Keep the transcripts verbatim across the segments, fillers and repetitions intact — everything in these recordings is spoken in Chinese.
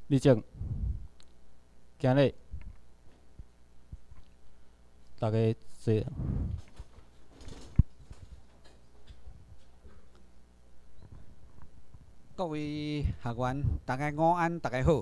立正，行礼，大家坐。 各位学员，大家午安，大家好。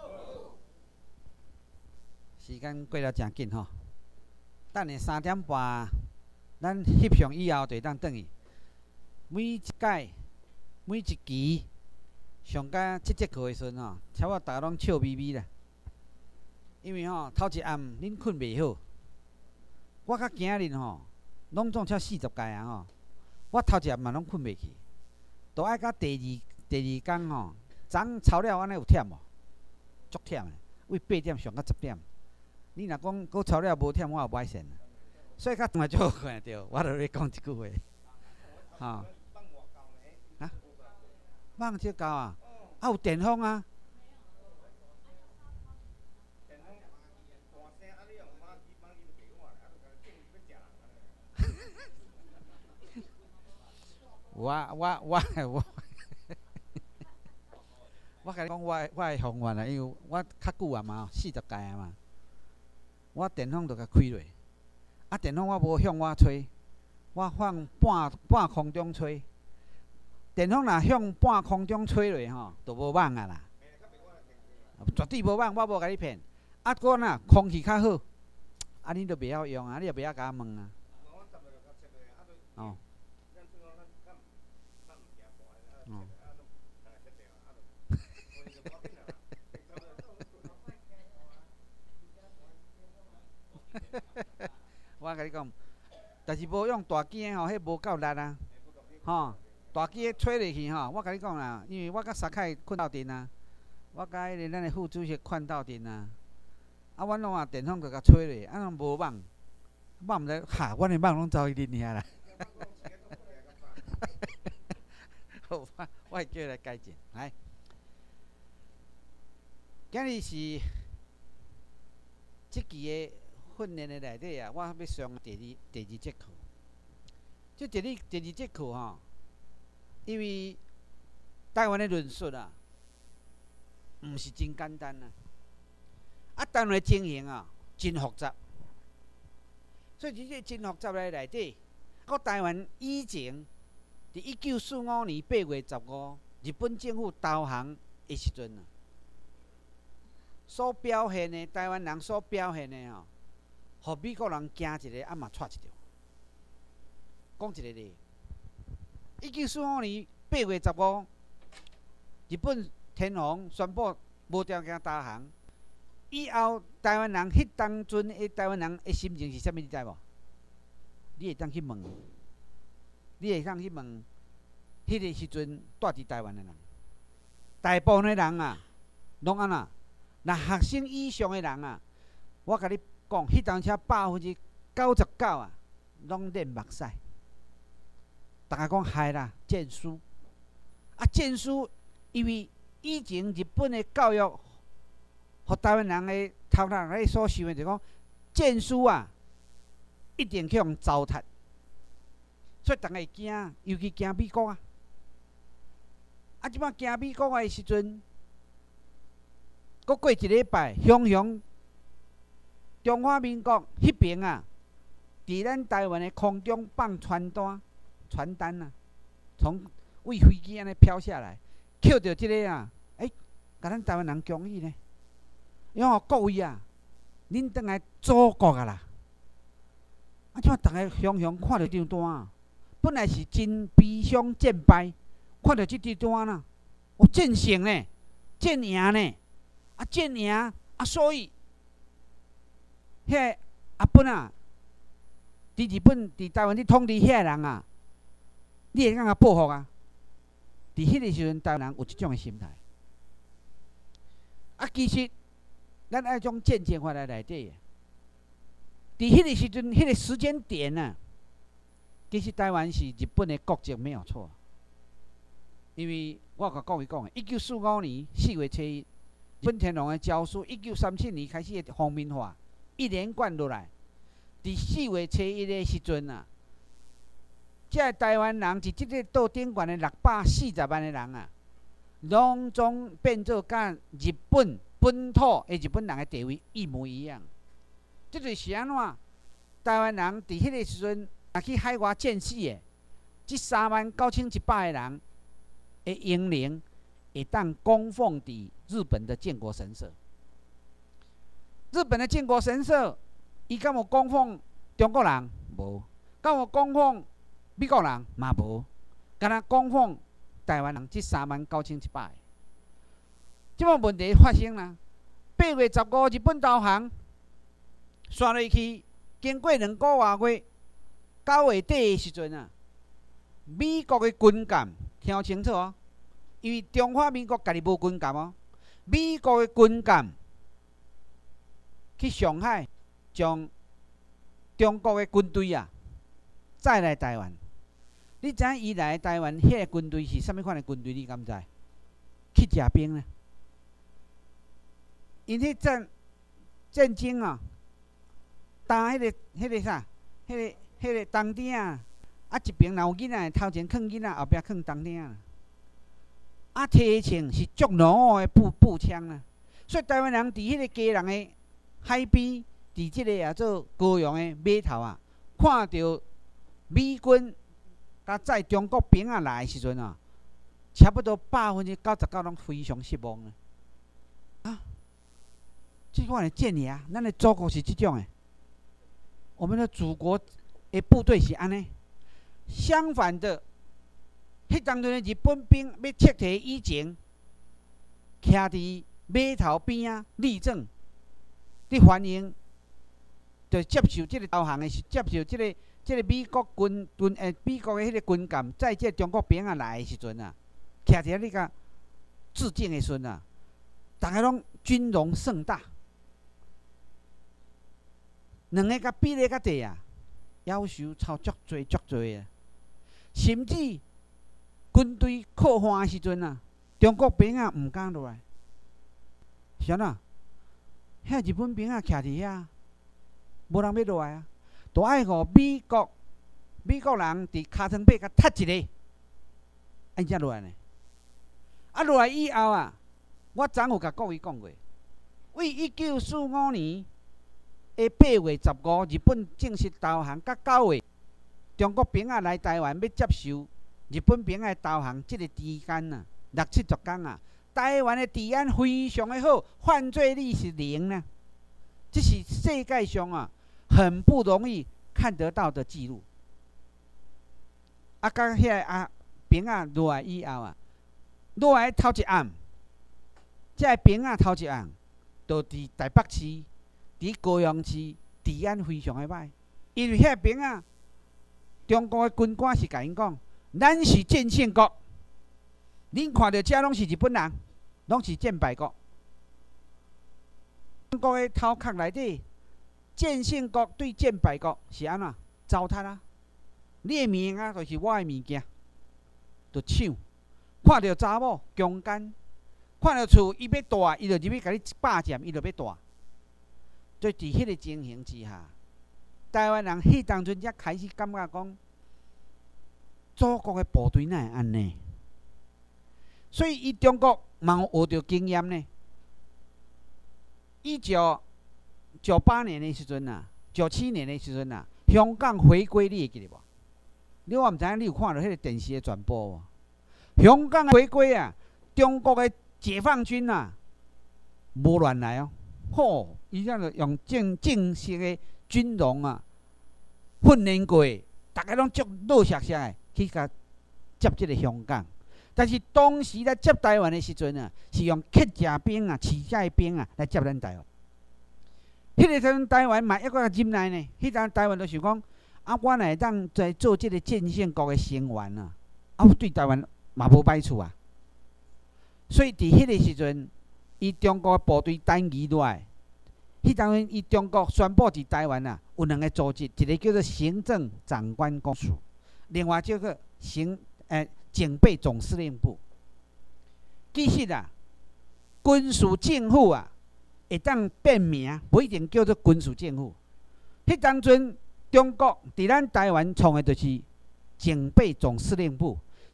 时间过了真紧吼，等下三点半，咱翕相以后就当转去。每一届、每一期上到即节课的时阵吼，差不多大家拢笑眯眯啦。因为吼头一暗恁困袂好，我甲今日吼拢总超四十届啊吼，我头一暗嘛拢困袂去，都爱到第二。第二天吼，昨操了安尼有忝无？足忝诶，为八点上到十点。你若讲佫操了无忝，我也歹信。所以较重要就好看着，我著咧讲一句话，吼、啊，放少高啊？啊有电风啊？我我我我。我甲你讲，我我诶方法啊，因为我较久啊嘛，四十届啊嘛，我电风就甲开落，啊电风我无向我吹，我放半半空中吹，电风若向半空中吹落吼，就无网啊啦，绝对无网，我无甲你骗。啊，我若空气较好，啊你就袂晓用啊，你也袂晓甲我问啊。哦。哦。我甲你讲，但是无用大机的吼，迄无够力啊，吼，大机的吹落去吼，我甲你讲啦，因为我甲沙凯困斗阵啊，我甲迄个咱的副主席困斗阵啊，啊，阮拢啊电风就甲吹落，啊，拢无网，网毋知哈，阮的网拢走去恁遐啦。好，我我会叫伊来改进，来，今日是即期的。训练的内底啊，我要上第二第二节课。即第二第二节课吼，因为台湾的论述啊，毋是真简单啊。啊，台湾的情形啊，真复杂。所以即个真复杂的内底，个台湾以前伫一九四五年八月十五，日本政府投降的时阵啊，所表现的台湾人所表现的吼。互美国人惊一个，啊嘛踹一条。讲一个例，一九四五年八月十五，日本天皇宣布无条件投降。以后台湾人迄当阵的台湾人的心情是啥物？你知无？你会当去问，你会当去问，迄个时阵住伫台湾的人，大部分的人啊，拢安那？若学生以上的人啊，我甲你。讲，迄当车百分之九十九啊，拢练目屎。大家讲害啦，证书。啊，证书，因为以前日本的教育，互台湾人的头脑咧所想的，就讲证书啊，一定去用糟蹋。所以大家会惊，尤其惊美国啊。啊，即摆惊美国的时阵，阁过一礼拜，雄雄。中华民国迄边啊，伫咱台湾的空中放传单、传单啊，从为飞机安尼飘下来，捡到即个啊，诶、欸，甲咱台湾人恭喜呢。因为各位啊，恁倒来祖国啊啦！啊，即摆逐个雄雄看到张单啊，本来是真悲伤战败，看到即张单啊，哦，战胜呢，战赢呢，啊，战赢啊，所以。迄个阿本啊，伫日本、伫台湾伫统治遐个人啊，你会当甲报复啊？伫迄个时阵，台湾人有即种诶心态。啊，其实咱爱种渐渐法来内底。伫迄个时阵，迄个时间点啊，其实台湾是日本诶国籍没有错。因为我甲各位讲诶，一九四五年四月初一，日本天皇诶诏书，一九三七年开始诶皇民化。一连贯落来，伫四月初一的时阵啊，即个台湾人是即个岛顶悬的六百四十万的人啊， 拢总变做甲日本本土的日本人的地位一模一样。这就是安怎？台湾人伫迄个时阵，若去海外战死的，即三万九千一百个人的英灵，会当供奉伫日本的建国神社。日本的建国神社，伊敢有供奉中国人？无。敢有供奉美国人？嘛无。敢若供奉台湾人，即三万九千一百个。即么问题发生啦？八月十五，日本投降，刷落去，经过两个多月，九月底的时阵啊，美国的军舰，听清楚哦，因为中华民国家己无军舰哦，美国的军舰去上海，将中国的军队啊载来台湾。你知影伊来台湾，迄个军队是啥物款的军队？你敢知？去食兵呢？因迄战战争啊，打迄、那个、迄、那个啥，迄、那个、迄、那个当顶啊，啊一边若有囡仔，头前囥囡仔，后壁囥当顶啊。啊，提枪是足老的步步枪啊，所以台湾人伫迄个家人的海边，伫即个啊做高雄的码头啊，看到美军甲载中国兵啊来的时阵啊，差不多百分之九十九拢非常失望啊。啊，即款的建议啊，咱的祖国是即种的，我们的祖国的部队是安尼。相反的，迄当阵的日本兵要撤退以前，徛伫码头边啊立正，伫欢迎，就接受即个投降的是接受即、这个。即个美国军军诶，美国诶迄个军舰载即个中国兵啊来诶时阵啊，徛伫遐你甲致敬诶时阵啊，逐个拢军容盛大，两个甲比例较低啊，要求超足侪足侪啊，甚至军队靠岸诶时阵啊，中国兵啊毋敢落来，是安怎？遐日本兵啊徛伫遐，无人要落来啊。都爱互美国美国人伫尻川尾甲踢一个，安才落来呢？啊落来以后啊，我昨有甲各位讲过，为一九四五年的八月十五，日本正式投降，甲九月中国兵啊来台湾要接受日本兵啊投降，即个期间啊，六七十天啊，台湾的治安非常的好，犯罪率是零呢。这是世界上啊。很不容易看得到的记录。啊，甲遐个啊兵啊落来以后啊，落来头一暗，这个兵啊头一暗，就伫台北市、伫高雄市治安非常的歹，因为遐个兵啊，中国的军官是甲因讲，咱是战胜国，恁看到遮拢是日本人，拢是战败国。中国的头壳内底。战胜国对战败国是安怎糟蹋啊？你的物啊，就是我的物件，就抢。看到查某强奸，看到厝伊要大，伊就入去甲你霸占，伊就要大。所以伫迄个情形之下，台湾人迄当阵才开始感觉讲，祖国的部队哪会安尼？所以伊中国嘛有学着经验呢。伊就。九八年的时阵啊，九七年的时阵啊，香港回归你会记得无？你我毋知影你有看到迄个电视的转播无？香港回归啊，中国的解放军啊，无乱来哦，吼，伊这样用正正式的军容啊，训练过，大家拢足老实实的去甲接这个香港。但是当时咧接台湾的时阵啊，是用客家兵啊、饲家兵啊来接咱台湾。迄个阵台湾嘛，抑个忍耐呢。迄阵台湾就想讲，啊，我来当在做即个战胜国的成员啊，啊，对台湾嘛无歹处啊。所以伫迄个时阵，伊中国部队单移落来，迄阵伊中国宣布伫台湾啊有两个组织，一个叫做行政长官公署，另外叫做行诶警备总司令部。其实啊，军事政府啊。会当变名，不一定叫做军事政府。迄当阵，中国伫咱台湾创的就是警备总司令部，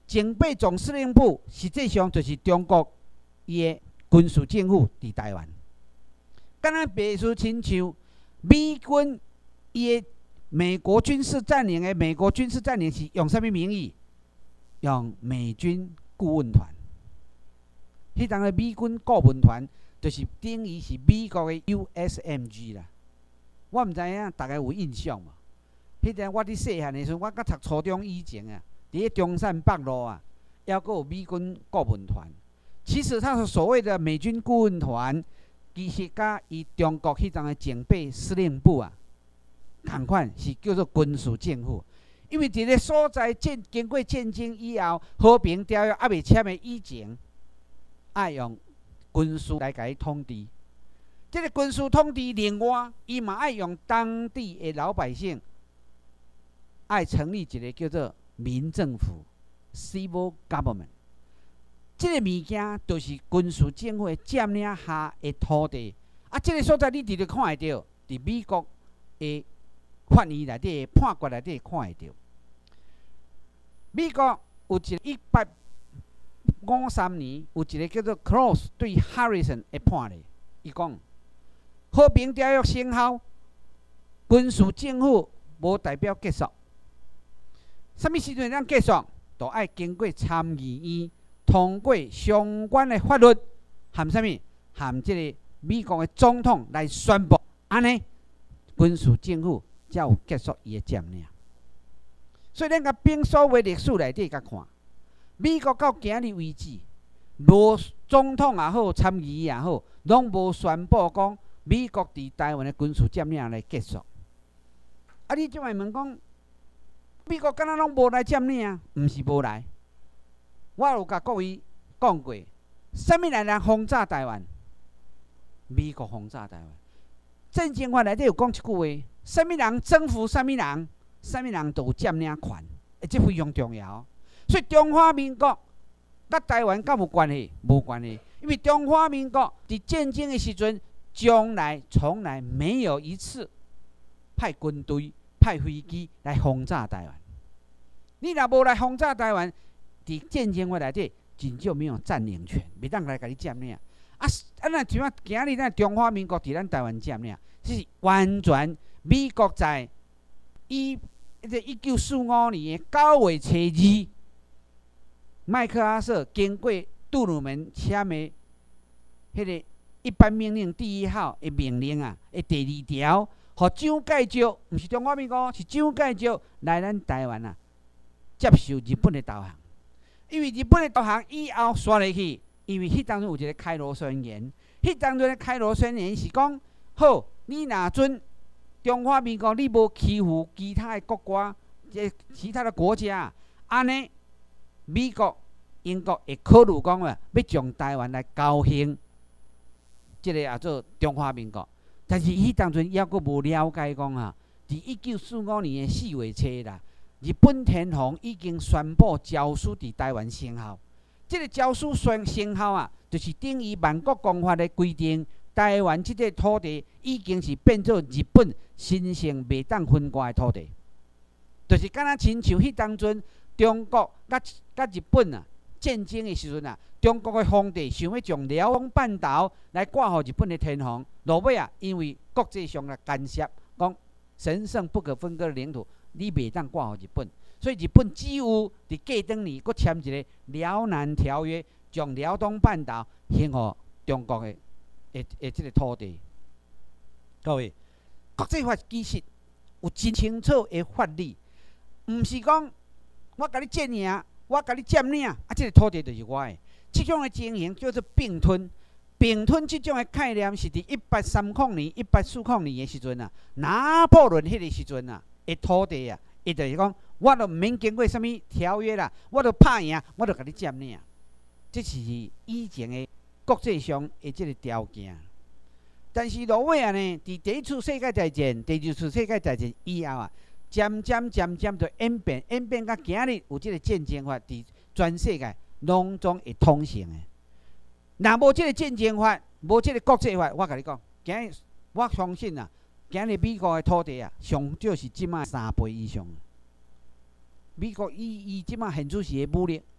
警备总司令部实际上就是中国伊的军事政府伫台湾。敢若袂输亲像美军伊的美国军事占领的美国军事占领是用啥物名义？用美军顾问团。迄当个美军顾问团就是等于是美国的 U S M G 啦。我毋知影大家有印象无？迄阵我伫细汉的时阵，我甲读初中以前啊，伫咧中山北路啊，还佫有美军顾问团。其实他所谓的美军顾问团，其实甲伊中国迄阵的警备司令部啊，同款是叫做军事政府。因为伫咧所在建经过战争以后，和平条约还未签的以前，爱用军事来甲伊统治。这个军事统治另外，伊嘛爱用当地的老百姓，爱成立一个叫做民政府 （civil government）。这个物件就是军事政府的占领下的土地。啊，这个所在你直直看会到，伫美国的法院内底、判决内底看会到。美国有一个一八五三年有一个叫做 Cross 对 Harrison 的判例，伊讲。和平条约生效，军事政府无代表结束。什么时阵才结束？就爱经过参议院通过相关的法律，含什么？含这个美国的总统来宣布，安尼军事政府才有结束伊的占领。所以咱甲并所谓历史内底甲看，美国到今日为止，无总统也好，参议院也好，拢无宣布讲。美国伫台湾的军事占领来结束，啊！你即摆问讲，美国敢若拢无来占领啊？毋是无来，我有甲各位讲过，什么人来轰炸台湾？美国轰炸台湾。战争法内底有讲一句话：什么人征服什么人，什么人就有占领权，诶，这非常重要。所以中华民国甲台湾敢有关系？无关系，因为中华民国伫战争的时阵。将来从来没有一次派军队、派飞机来轰炸台湾。你若无来轰炸台湾，伫战争法内底真就没有占领权，袂当来甲你占领。啊啊，那像啊，今日咱中华民国伫咱台湾占领，这是完全美国在一这一九四五年的九月初二，麦克阿瑟经过杜鲁门签的迄个。一般命令第一号的命令啊，的第二条，互蒋介石，毋是中华民国，是蒋介石来咱台湾啊，接受日本的投降。因为日本的投降以后刷落去，因为迄当中有一个开罗宣言，迄当中的开罗宣言是讲，好，你若准中华民国你无欺负其他的国家，即其他的国家，安尼美国、英国会考虑讲啊，要将台湾来交兴。即个也做中华民国，但是伊当阵抑阁无了解讲啊，伫一九四五年的四月初啦，日本天皇已经宣布诏书伫台湾生效。即、这个诏书宣生效啊，就是等于万国公法的规定，台湾即个土地已经是变做日本神圣袂当分割的土地，就是敢若亲像迄当阵中国甲甲日本啊。战争的时阵啊，中国的皇帝想要将辽东半岛来挂予日本的天皇，落尾啊，因为国际上的干涉，讲神圣不可分割的领土，你袂当挂予日本，所以日本只有伫过当年，佫签一个辽南条约，将辽东半岛献予中国的的的这个土地。各位，国际法其实有真清楚的法律，毋是讲我甲你战赢。我甲你占领，啊，这个土地就是我的。这种的情形叫做并吞。并吞这种的概念是伫一八三零年、一八四零年的时阵啊，拿破仑迄个时阵啊，的土地啊，伊就是讲，我都毋免经过什么条约啦，我都拍赢，我就甲你占领。这是以前的国际上的这个条件。但是落尾啊呢，伫第一次世界大战、第二次世界大战以后啊。渐渐渐渐就演变，演变到今日有即个战争法，伫全世界拢总会通行的。若无即个战争法，无即个国际法，我甲你讲，今日我相信啊，今日美国的土地啊，上少是即卖三倍以上。美国以伊即卖现出时的武力，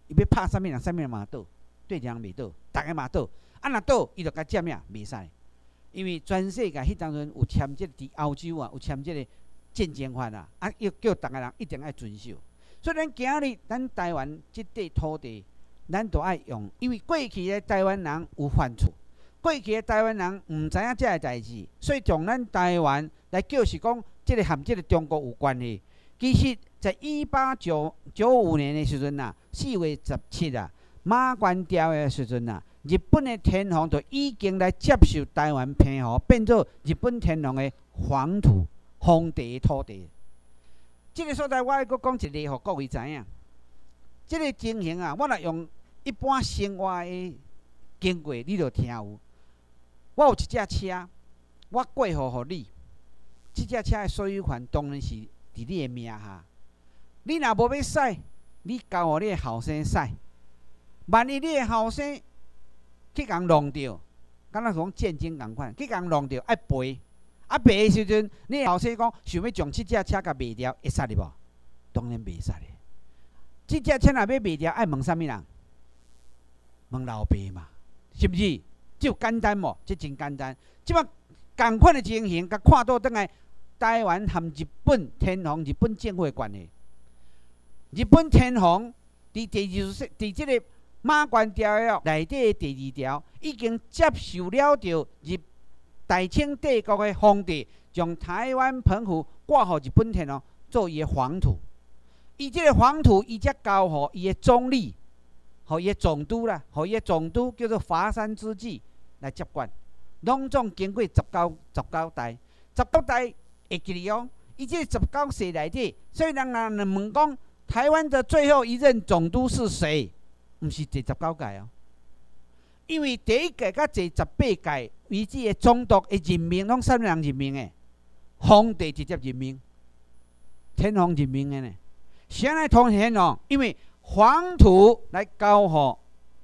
伊要拍啥物人，啥物人嘛倒，对人袂倒，逐个嘛倒。啊，若倒，伊就甲占领，袂使。因为全世界迄当阵有签即个伫欧洲啊，有签即个战争法啊，啊要叫逐个人一定爱遵守。所以咱今日咱台湾即块土地，咱都爱用，因为过去的台湾人有犯错，过去的台湾人毋知影遮个代志，所以从咱台湾来叫是讲，即个含即个中国有关系。其实，在一八九九五年的时阵啊，四月十七啊，马关条约的时阵啊，日本的天皇就已经来接受台湾澎湖，变做日本天皇的皇土、皇帝的土地。这个所在，我爱阁讲一例，互各位知影。这个情形啊，我若用一般生活的经过，你就听有。我有一只车，我过户互你，这只车的所有权当然是伫你的名下。你若无要驶，你交互你的后生驶。万一你的后生去共弄着，敢若讲战争共款，去共弄着爱赔。啊，赔的时阵，你的后生讲想要将这只车甲卖掉，会使哩无？当然袂使哩。这只车若要卖掉，爱问啥物人？问老爸嘛，是不是？就简单无？这真简单。即摆共款的情形，甲看倒转来，台湾含日本天皇、日本政府的关系。日本天皇伫第二十，伫即个马关条约内底的第二条，已经接受了着日大清帝国的皇帝，将台湾澎湖挂予日本天皇做伊的皇土。伊即个皇土，伊才交予伊的总理，予伊的总督啦，予伊的总督叫做华山之治来接管。拢总经过十九十九代，十九代会记哩哦。伊即个十九世内底，所以人人问讲，台湾的最后一任总督是谁？毋是第十九届哦。因为第一届甲第十八届，伊即个总督的任命拢啥物人任命的？皇帝直接任命，天皇任命的呢。谁来通天皇？因为皇土来交予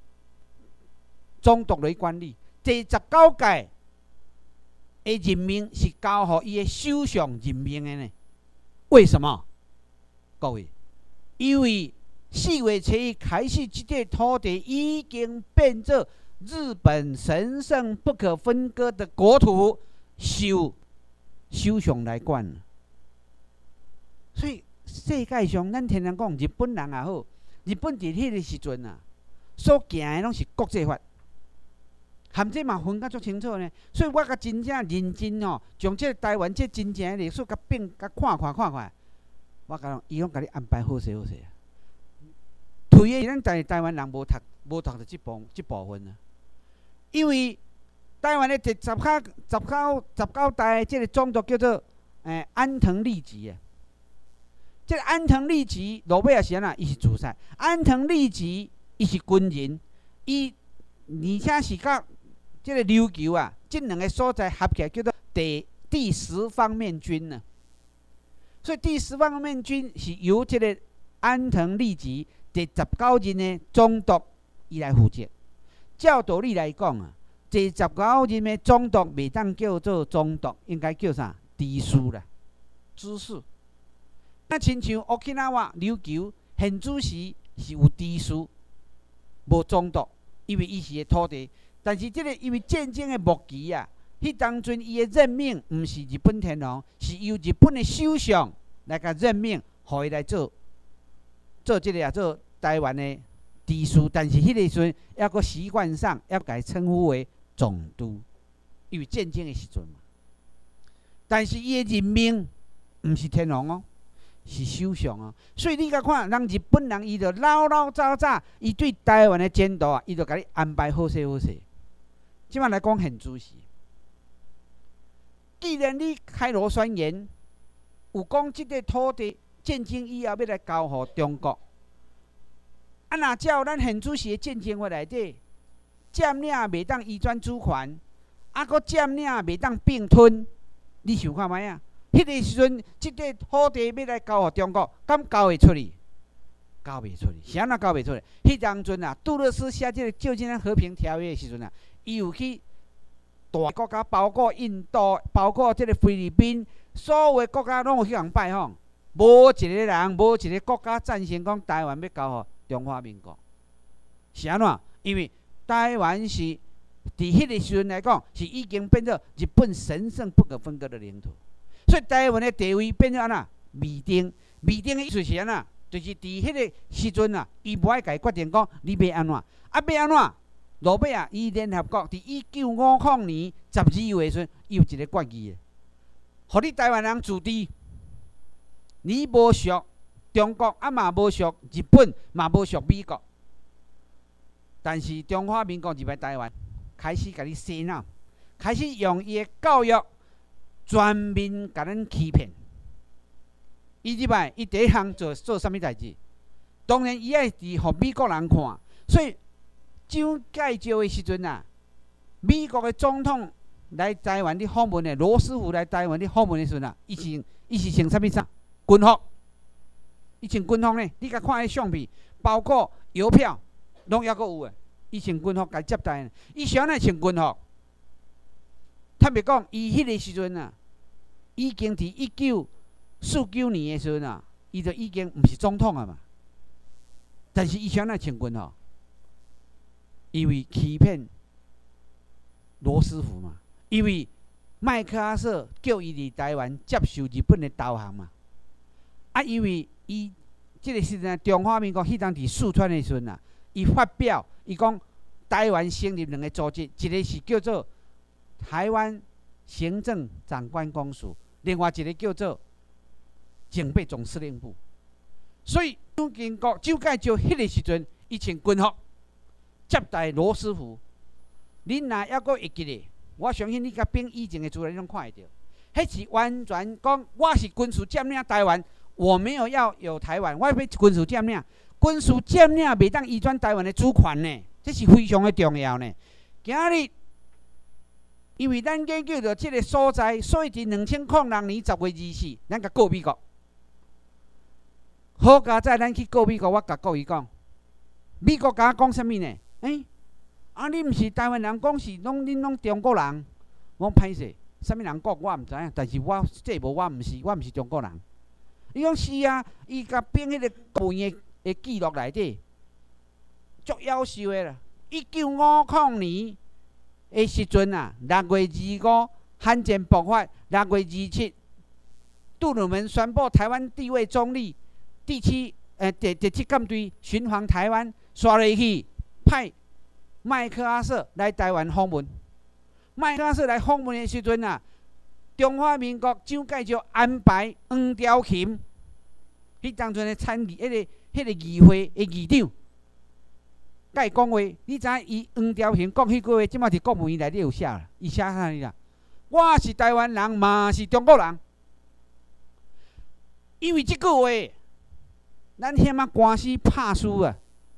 总督来管理。第十九届的任命是交予伊的首相任命的呢。为什么？各位，因为四月初一开始，这块土地已经变作日本神圣不可分割的国土，由首相来管。所以世界上，咱天天讲日本人也好，日本伫迄个时阵啊，所行的拢是国际法，含这嘛分甲足清楚呢。所以我甲真正认真哦，将这台湾这真正的历史甲变甲看看看看，我甲伊拢甲你安排好势好势啊。推的咱台台湾人无读无读着即部即部分啊，因为台湾的第十九十九十九代即个总督叫做诶安藤利吉啊。即个安藤利吉落尾也是安怎？伊是自杀。安藤利吉伊是军人，伊而且是甲即个琉球啊，即两个所在合起来叫做第第十方面军啊。所以第十方面军是由即个安藤利吉第十九任的总督伊来负责。照道理来讲啊，第十九任的总督袂当叫做总督，应该叫啥？知事啦，知事。那亲像沖縄、琉球、现主时是有知事，无总督，因为伊是个土地。但是即个因为战争的末期啊，迄当阵伊的任命毋是日本天皇，是由日本的首相来甲任命，互伊来做做即个啊做台湾的知事。但是迄个时阵，抑个习惯上要甲伊称呼为总督，因为战争的时阵嘛。但是伊的任命毋是天皇哦。是首相啊，所以你甲看，人日本人伊就老老早早，伊对台湾的前途啊，伊就甲你安排好势好势。即摆来讲现主时，既然你开罗宣言有讲即个土地战争以后要来交予中国，啊，若照咱现主时的战争法内底，占领袂当移转主权，啊，搁占领袂当并吞，你想看卖啊？迄个时阵，即块土地要来交予中国，敢交会出去？交袂出去，是安怎交袂出去？迄当阵啊，杜勒斯写即个《旧金山和平条约》的时阵啊，伊有去大国家，包括印度、包括即个菲律宾，所有的国家拢有去人拜访，无一个人，无一个国家赞成讲台湾要交予中华民国。 是安怎？因为台湾是伫迄个时阵来讲，是已经变做日本神圣不可分割的领土，所以台湾的地位变做安怎？未定，未定的意思是安怎？就是伫迄个时阵啊，伊无爱家决定讲你要安怎，啊要安怎？落尾啊，伊联合国伫一九五零年十二月时阵，伊有一个决议，互你台湾人自治，你无属中国，啊嘛无属日本，嘛无属美国。但是中华民国入来台湾，开始甲你洗脑，开始用伊的教育全面甲咱欺骗。伊入来，伊第一项做做啥物代志？当然，伊爱伫互美国人看，所以蒋介石的时阵啊，美国的总统来台湾的访问的，罗斯福来台湾的访问的时阵啊，伊是伊是穿啥物衫？军服，伊穿军服呢？你甲看迄相片，包括邮票。拢抑阁有诶，伊穿军服甲接待，伊是安尼穿军服。坦白讲，伊迄个时阵啊，已经伫一九四九年诶时阵啊，伊就已经毋是总统啊嘛。但是伊是安尼穿军服，因为欺骗罗斯福嘛，因为麦克阿瑟叫伊伫台湾接受日本诶投降嘛。啊，因为伊即个时阵中华民国迄当伫四川诶时阵啊。伊发表，伊讲台湾成立两个组织，一个是叫做台湾行政长官公署，另外一个叫做警备总司令部。所以蒋经国、蒋介石迄个时阵，伊穿军服接待罗斯福。恁若还阁会记咧，我相信你甲并以前的资料你拢看会到，迄是完全讲我是军事占领台湾，我没有要有台湾，我要军事占领。军事占领袂当移转台湾的主权呢，这是非常的重要呢。今日因为咱研究到这个所在，所以伫两千零六年十月二十四，咱甲告美国。好佳在咱去告美国，我甲各位讲，美国甲我讲啥物呢？诶、欸，啊，你毋是台湾人，讲是拢恁拢中国人，我歹势，啥物人讲我毋知影，但是我这无我毋是，我毋是中国人。伊讲是啊，伊甲编迄个国文的。的记录内底，足夭寿的啦。一九五零年的时阵啊，六月二五，汉奸爆发；六月二七，杜鲁门宣布台湾地位中立，第七呃第第七舰队巡防台湾，刷落去派麦克阿瑟来台湾访问。麦克阿瑟来访问的时阵啊，中华民国蒋介石安排黄兆琴，迄当阵的参议迄个。迄个议会的议长，甲伊讲话，你知影伊黄兆琴讲迄句话，即马伫国务院内底有写啦。伊写啥哩啦？我是台湾人，嘛是中国人。因为即句话，咱险啊官司拍输啊。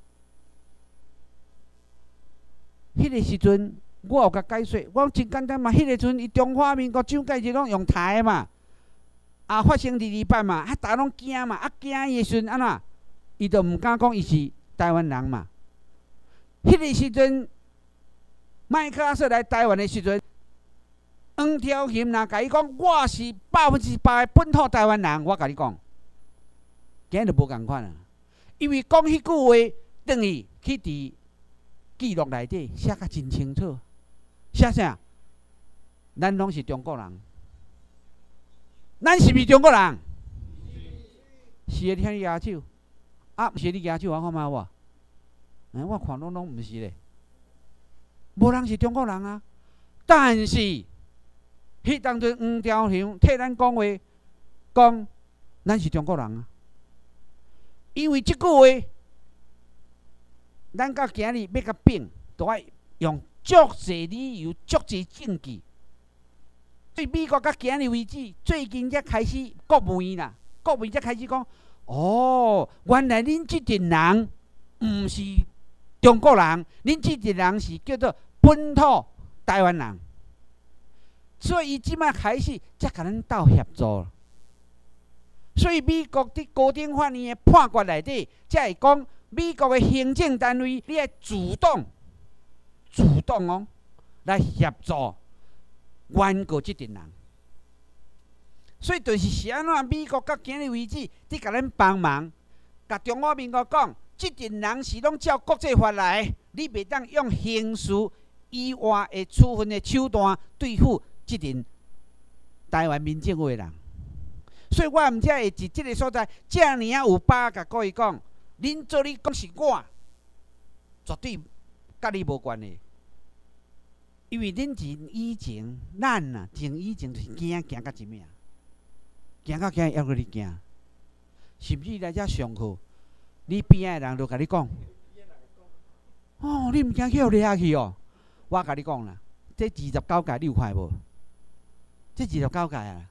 迄个时阵，我有甲解说，我真简单嘛。迄个阵，伊中华民国蒋介石拢用台嘛，啊发生二二八嘛，啊大家拢惊嘛，啊惊伊的时阵安怎？伊就毋敢讲伊是台湾人嘛。迄个时阵，麦克阿瑟来台湾的时阵，黄兆琴若甲伊讲我是百分之百的本土台湾人，我甲你讲，今日就无共款啊。因为讲迄句话，等于去伫记录内底写甲真清楚，写啥？咱拢是中国人，咱是毋是中国人？是的，你看你举手。啊，毋是你举手，我看卖有无？哎，我看拢拢毋是咧，无人是中国人啊。但是，迄当阵黄兆琴替咱讲话，讲咱是中国人啊。因为即句话，咱到今日要甲变，都爱用足侪理由、足侪证据。所以美国到今日为止，最近才开始国务院啦，国务院才开始讲。哦，原来恁即阵人毋是中国人，恁即阵人是叫做本土台湾人，所以伊即摆开始才甲咱斗协作。所以美国伫高等法院的判决内底，才会讲美国的行政单位，你要主动、主动哦来协助援告即阵人。所以就是是安怎？美国到今日为止，伫甲咱帮忙，甲中华民国讲， 即阵人是拢照国际法来，你袂当用刑事以外的处分的手段对付即阵台湾民政府的人。所以我毋才会伫即个所在，遮尔啊有把甲各位讲，恁做你讲是我，绝对甲你无关系。因为恁前以前，咱啊，前以前就是惊惊到一命，惊到惊还阁你惊，甚至来遮上课，你边仔的人就甲你讲，哦，你毋惊去互掠去哦？我甲你讲啦，这二十九届你有看无？这二十九届啊，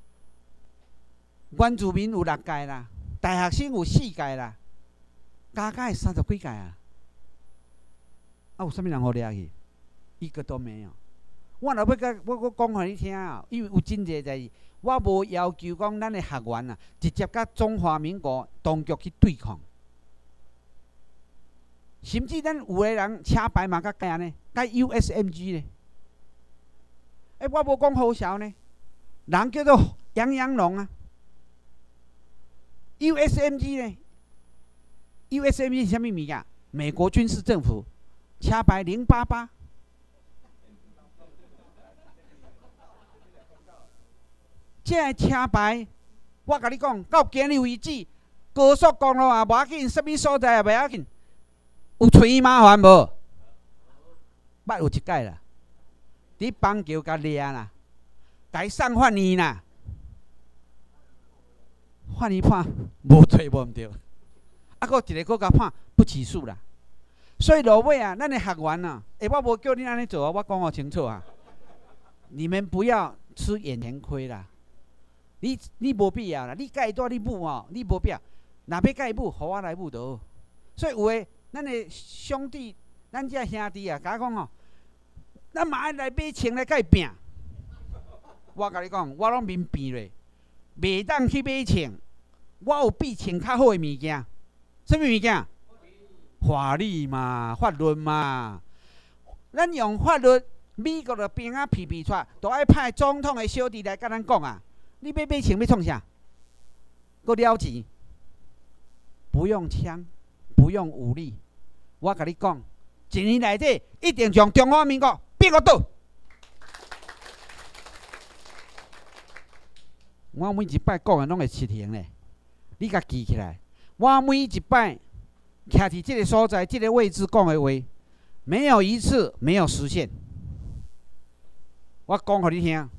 原住民有六届啦，大学生有四届啦，加加三十几届啊，啊，有啥物人互掠去？一个都没有。我若要甲我我讲互你听啊，因为有真侪代志，我无要求讲咱的学员啊，直接甲中华民国当局去对抗。甚至咱有个人车牌嘛，甲安尼，甲 U S M G 呢？哎、欸，我无讲好笑呢，人叫做杨洋龙啊。U S M G 呢 ？U S M G 是啥物物件？美国军事政府，车牌零八八。这个车牌，我甲你讲，到今日为止，高速公路也无要紧，什物所在也袂要紧。有找伊麻烦无？捌有一届啦，伫邦桥甲掠啦，甲伊送法院啦，法院判无罪无毋对，啊，搁一个搁甲判不起诉啦。所以落尾啊，咱的学员啊，诶，我无叫你安尼做啊，我讲好清楚啊，你们不要吃眼前亏啦。你你无必要啦，你甲伊带你母哦，你无必要。若要甲伊母，互我来母就好。所以有诶，咱诶兄弟，咱遮兄弟啊，甲我讲哦，咱嘛爱来买枪来甲伊拼。我甲你讲，我拢面变咧，袂当去买枪。我有比枪较好诶物件，什物物件？法律嘛，法律嘛。咱用法律，美国的兵啊，批批出，都爱派总统诶小弟来甲咱讲啊。你要买枪要创啥？搁了钱，不用枪，不用武力。我甲你讲，一年内底一定将中华民国变个倒。我每一摆讲的拢会实行咧，你甲记起来。我每一摆徛伫即个所在、即个位置讲的话，没有一次没有实现。我讲互你听。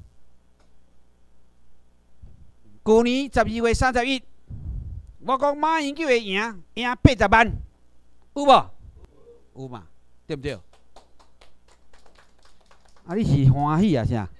去年十二月三十一，我讲马英九会赢，赢八十万，有无？有嘛？对不对？啊，你是欢喜啊？啥？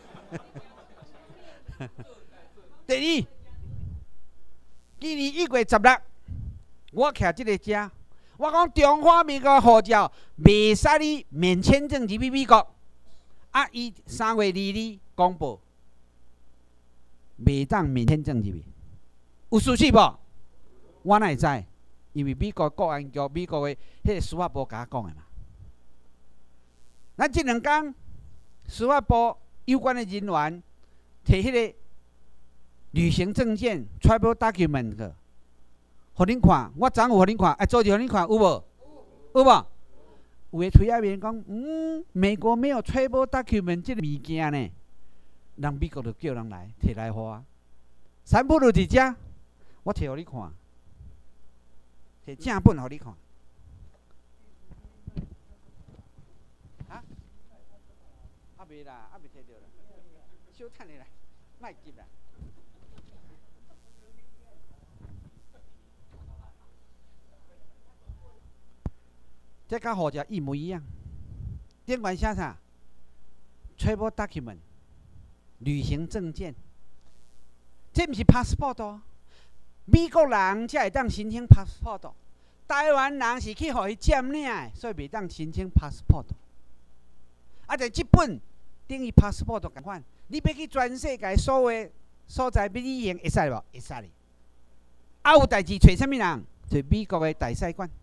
第二，今年一月十六，我徛即个遮，我讲中华民国护照袂使你免签证入去美国，啊，伊三月二日公布。袂当免签证入去，有事实无？我哪会知？因为美国国安局、美国的迄个司法部甲我讲的嘛。咱即两天，司法部有关的人员摕迄个旅行证件 （travel document） 互恁看，我昨有互恁看，哎，昨日互恁看有无？有无？有诶推下面讲，嗯，美国没有 travel document 即个物件呢。人美国就叫人来摕来互我，产品就伫遮，我摕互你看，摕正本互你看。啊？啊袂啦，啊袂摕着啦，小趁的啦，莫急啦。这甲护照一模一样，顶管写啥 ？Travel document。旅行证件，这毋是 passport 哦。美国人才会当申请 passport， 台湾人是去互伊占领的，所以袂当申请 passport。啊，但即本等于 passport 共款，你要去全世界所有所在要旅行，会使无？会使哩。啊，有代志找啥物人？找美国的大使馆。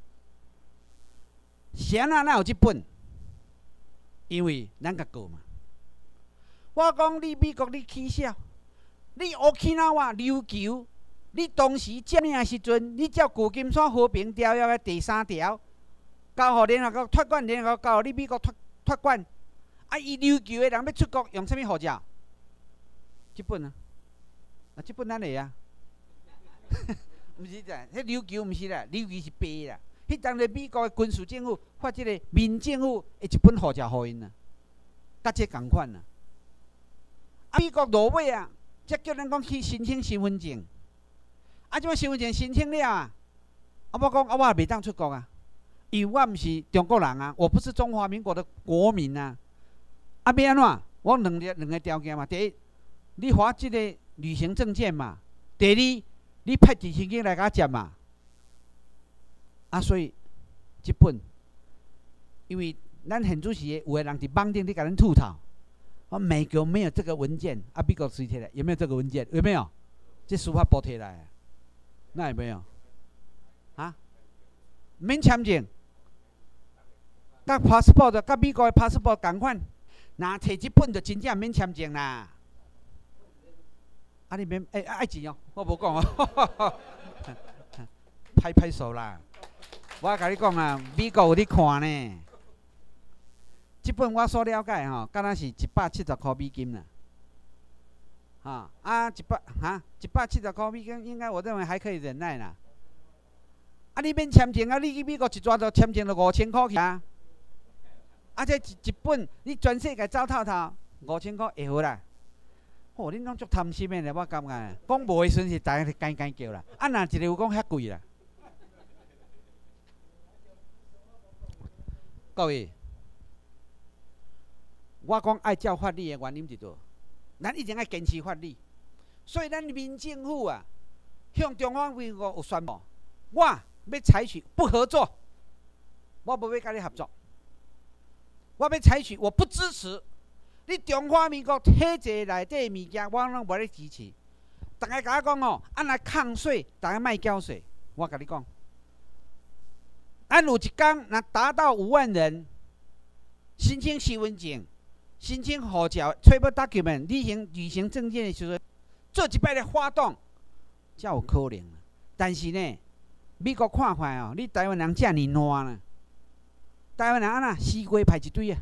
谁啊？哪有即本？因为咱甲告嘛。我讲你美国你起笑，你 Okinawa 琉球， 你当时占领的时阵，你照旧金山和平条约的第三条，交互联合国托管，联合国交互你美国托托管。啊，伊琉球的人要出国用啥物护照？这本啊，啊，这本咱的啊。毋是的，迄琉球毋是啦，琉球是白啦。迄当日美国的军事政府发即个民政府的一本护照互因啊，甲这共款啊。啊，美国落尾啊，才叫咱讲去申请身份证。啊，即摆身份证申请了啊，啊，我讲啊，我也袂当出国啊，因为我毋是中国人啊，我不是中华民国的国民啊。啊，要安怎？我两个两个条件嘛，第一，你发即个旅行证件嘛；第二，你派直升机来甲我接嘛。啊，所以即本，因为咱现主席有个人伫网顶咧甲咱吐槽，啊，美国没有这个文件，啊，美国谁摕来？有没有这个文件？有没有？这司法部摕来的，那有没有？啊？免签证，甲 passport 甲美国的 passport 同款，若摕即本就真正免签证啦。啊，你免诶爱钱哦，我无讲哦，拍拍手啦。我甲你讲啊，美国有咧看呢。即本我所了解吼，敢若是一百七十箍美金啦。啊啊，一百哈，一百七十箍美金，应该我认为还可以忍耐啦。啊，你免签证啊，你去美国一抓就签证就五千箍去啊。啊，这一一本你全世界走透透，五千箍会好啦。哦，恁拢足贪心的咧，我感觉。讲无的时阵是大家干干叫啦，啊，若一个有讲遐贵啦。各位，我讲爱照法律的原因伫倒，咱一定要坚持法律。所以咱民政府啊，向中华民国有宣布，我要采取不合作，我无要甲你合作，我要采取我不支持。你中华民国体制内底物件，我拢无咧支持。大家甲我讲哦，按来抗税，大家卖缴税。我甲你讲。咱有一天若达到五万人申请身份证、申请护照、travel document、旅行旅行证件的时阵，做一摆咧发动，才有可能。但是呢，美国看看哦，你台湾人遮尔烂呢，台湾人安那西瓜排一堆啊！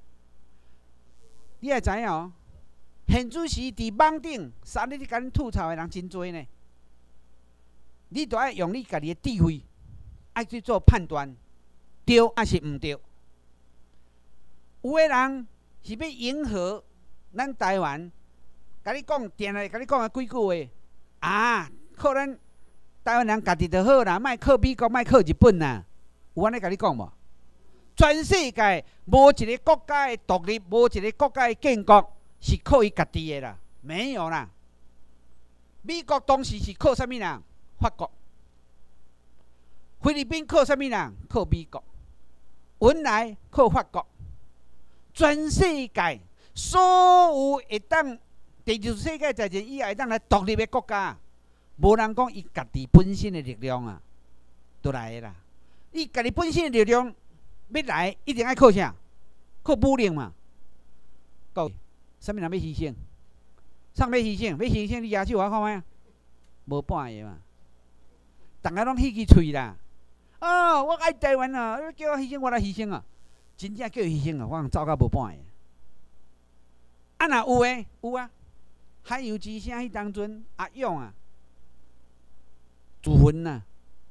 你也知影哦，现主席伫网顶三日咧甲恁吐槽的人真多呢。你都爱用你家己的智慧。爱去做判断，对还是毋对？有个人是要迎合咱台湾，甲你讲，定来甲你讲啊几句话啊，靠咱台湾人家己就好啦，莫靠美国，莫靠日本啦。有安尼甲你讲无？全世界无一个国家的独立，无一个国家的建国是靠伊家己的啦，没有啦。美国当时是靠啥物人？法国。菲律宾靠啥物人？靠美国。文莱靠法国。全世界所有会当第二次世界大战以后会当来独立的国家，无人讲伊家己本身的力量啊，都来的啦。伊家己本身的力量要来，一定爱靠啥？靠武力嘛。各位，啥物人要牺牲？啥要牺牲？要牺牲你举手我看卖啊？无半个嘛。大家拢迄支喙啦。哦，我爱台湾啊！叫我牺牲，我来牺牲啊！真正叫伊牺牲啊，我走到无半个。啊，若有诶，有啊。海洋之声迄当阵，阿勇啊，自焚啊，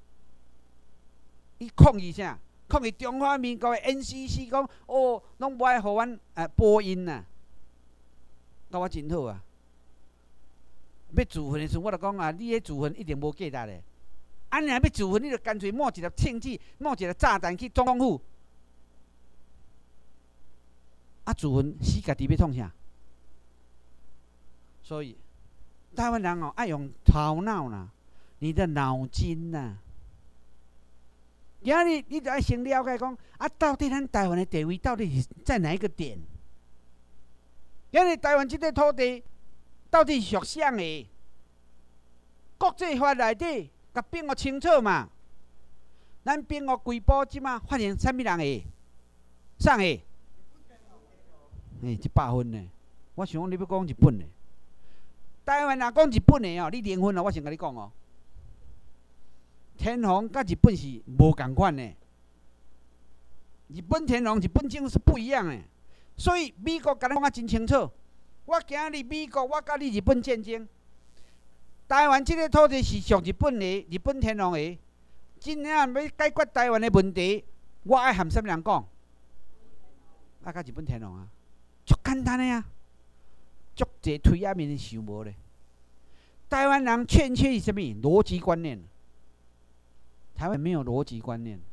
伊抗议啥？抗议中华民国诶 N C C 讲，哦，拢无爱互阮诶播音呐，甲我真好啊！要自焚诶时，我就讲啊，你迄自焚一定无价值诶。安尼若要自焚，你就干脆抹一粒氢气，抹一粒炸弹去总统府。啊，自焚死家己要创啥？所以台湾人哦，爱用头脑啦，你的脑筋呐。今日你就爱先了解讲，啊，到底咱台湾的地位到底是在哪一个点？今日台湾这块土地到底是属啥的？国际法内底。甲并学清楚嘛，咱并学规部即马发现啥物人会？啥会？诶，一百分呢！我想讲你要讲日本呢，台湾若讲日本的哦，你零分哦，我先甲你讲哦， 天皇甲日本是无共款的，日本天皇、日本政府是不一样的。所以美国甲咱讲啊真清楚，我今日美国我甲你日本战争，台湾这个土地是属日本的，日本天皇的。真正要解决台湾的问题，我爱含什么人讲？啊，甲日本天皇啊，足简单的呀，足济推仔面想无咧。台湾人欠缺什么逻辑观念？台湾没有逻辑观念，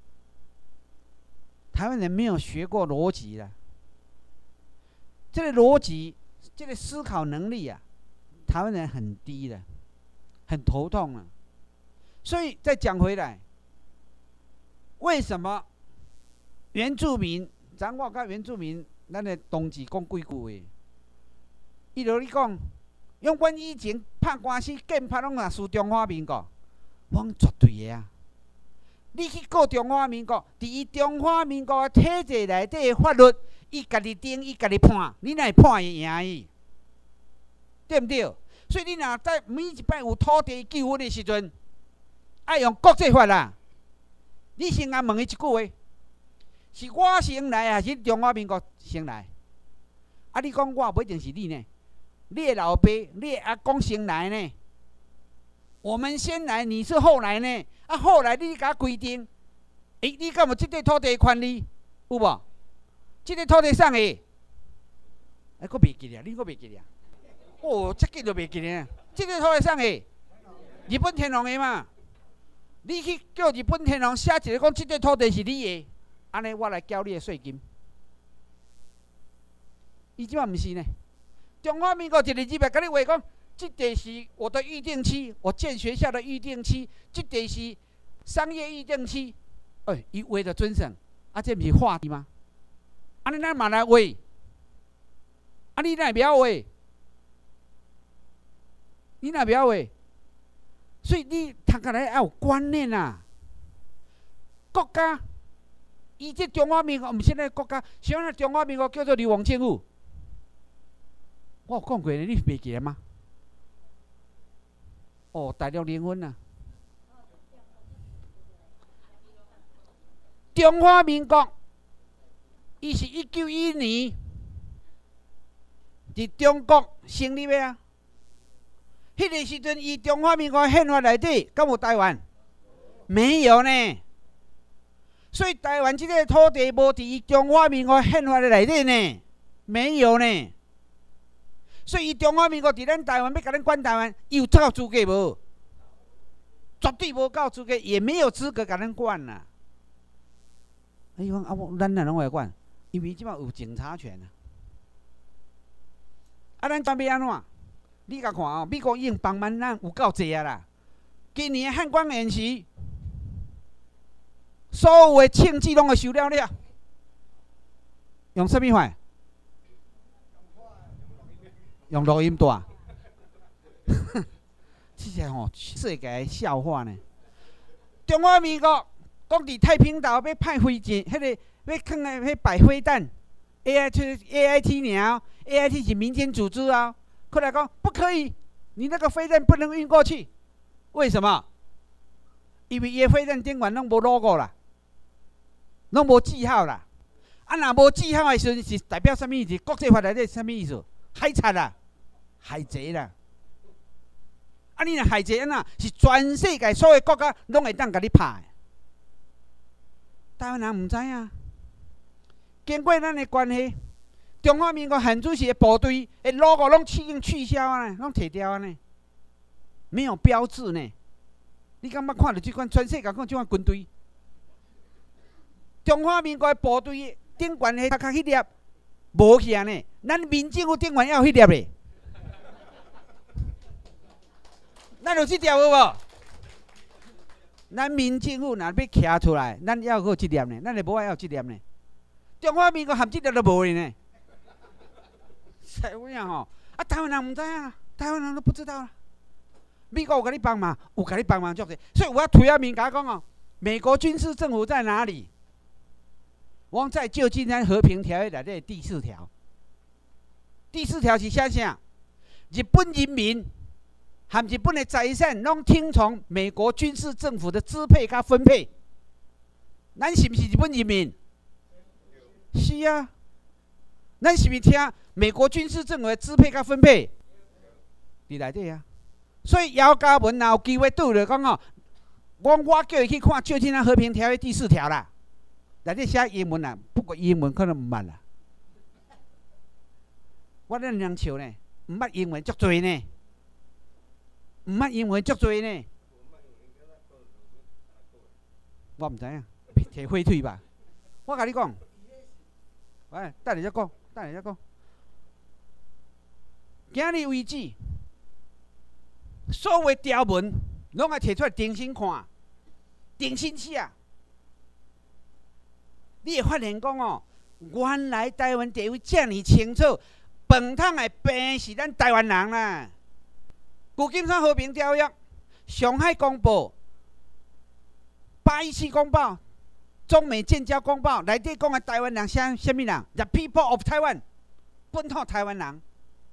台湾人没有学过逻辑啦。这个逻辑，这个思考能力啊，台湾人很低的，很头痛啊。所以再讲回来，为什么原住民？咱我甲原住民，咱的同志讲几句话。伊就咧讲，用阮以前拍官司、剑拍拢若输中华民国，我讲绝对的啊！你去告中华民国，伫伊中华民国的体制内底的法律，伊家己定，伊家己判，你哪会判伊赢伊？对不对？所以你若在每一摆有土地纠纷的时阵，爱用国际法啦。你先甲问伊一句话：是我先来，还是中华民国先来？啊，你讲我不一定是你呢，你的老爸、你的阿公先来呢。我们先来，你是后来呢？啊，后来你甲规定，诶、欸，你敢有这块土地的权利？有无？这块土地送的，哎，佫袂记咧，你佫袂记咧？哦，这个就袂记咧。这块土地送的，日本天皇的嘛。你去叫日本天皇写一个讲，这块土地是你的，安尼我来缴你的税金。伊即摆毋是呢，中华民国一日之白甲你话讲，这地是我的预定区，我建学校的预定区，这地是商业预定区。哎，伊话着准绳，啊，这毋是法律吗？安尼咱嘛来话，啊，你哪袂晓话？你哪袂晓话？所以你读起来要有观念啊！国家，伊这中华民国毋是咱国家，像咱中华民国叫做流亡政府。我有讲过咧，你袂记得吗？哦，大陆灵魂啊！中华民国，伊是一九一年伫中国成立的啊。迄个时阵，伊中华民国宪法内底敢有台湾？没有呢。所以台湾这个土地无伫伊中华民国宪法的内底呢，没有呢。所以伊中华民国伫咱台湾要甲咱管台湾，伊有够资格无？绝对无够资格，也没有资格甲咱管啦。伊讲啊，咱哪能会管？因为即摆有警察权啊。啊，咱准备安怎？你甲看哦，美国已经帮忙咱有够济啊啦！今年汉光演习，所有的庆忌拢会收了了。用什么法？用录音带。这些吼世界的笑话呢。中华民国讲伫太平岛要派飞机，迄、那个要放个迄摆飞弹 ，A I T A I T 尔 ，A I T 是民间组织啊。后来讲不可以，你那个飞弹不能运过去，为什么？因为伊的飞弹顶管拢无 logo 啦，拢无记号啦。啊，若无记号的时阵是代表什么意思？国际法内底什么意思？海贼啦，海贼啦。啊，你若海贼安那是全世界所有国家拢会当甲你拍。台湾人唔知影，经过咱的关系。中华民国韩主席的部队的 logo 拢已经取消啊，拢摕掉啊呢，没有标志呢。你敢捌看到这款全世界讲这款军队？中华民国的部队顶悬的卡卡迄粒无去啊呢，咱民政府顶悬要有迄粒嘞。咱有这条有无？咱民政府若要徛出来，咱要有这粒呢，咱就无爱要这粒呢。中华民国含这粒都无呢。有影吼，啊台湾人唔知啊，台湾人都不知道啦。美国有甲你帮忙，有甲你帮忙足济，所以我要推下面甲讲哦，美国军事政府在哪里？我讲在旧金山和平条约内底第四条。第四条是啥啥？日本人民含日本的财产拢听从美国军事政府的支配甲分配，咱是毋是日本人民？是啊，咱是毋是听美国军事政府的支配甲分配？伫内底啊。所以姚嘉文若有机会倒来讲哦，我我叫伊去看《旧金山和平条约》第四条啦，内底写英文啦，不过英文可能毋捌啦。我咱人笑呢，毋捌英文足多呢，毋捌英文足多呢。我毋知影，摕火腿吧。我甲你讲，喂，等下再讲，等下再讲。今日为止，所有条文拢爱摕出来重新看，重新写。你会发现讲哦，原来台湾地位遮尔清楚，饭桶的病是咱台湾人啦。旧金山和平条约、上海公报、八一七公报、中美建交公报内底讲的台湾人啥啥物人 ？The people of Taiwan， 本土台湾人。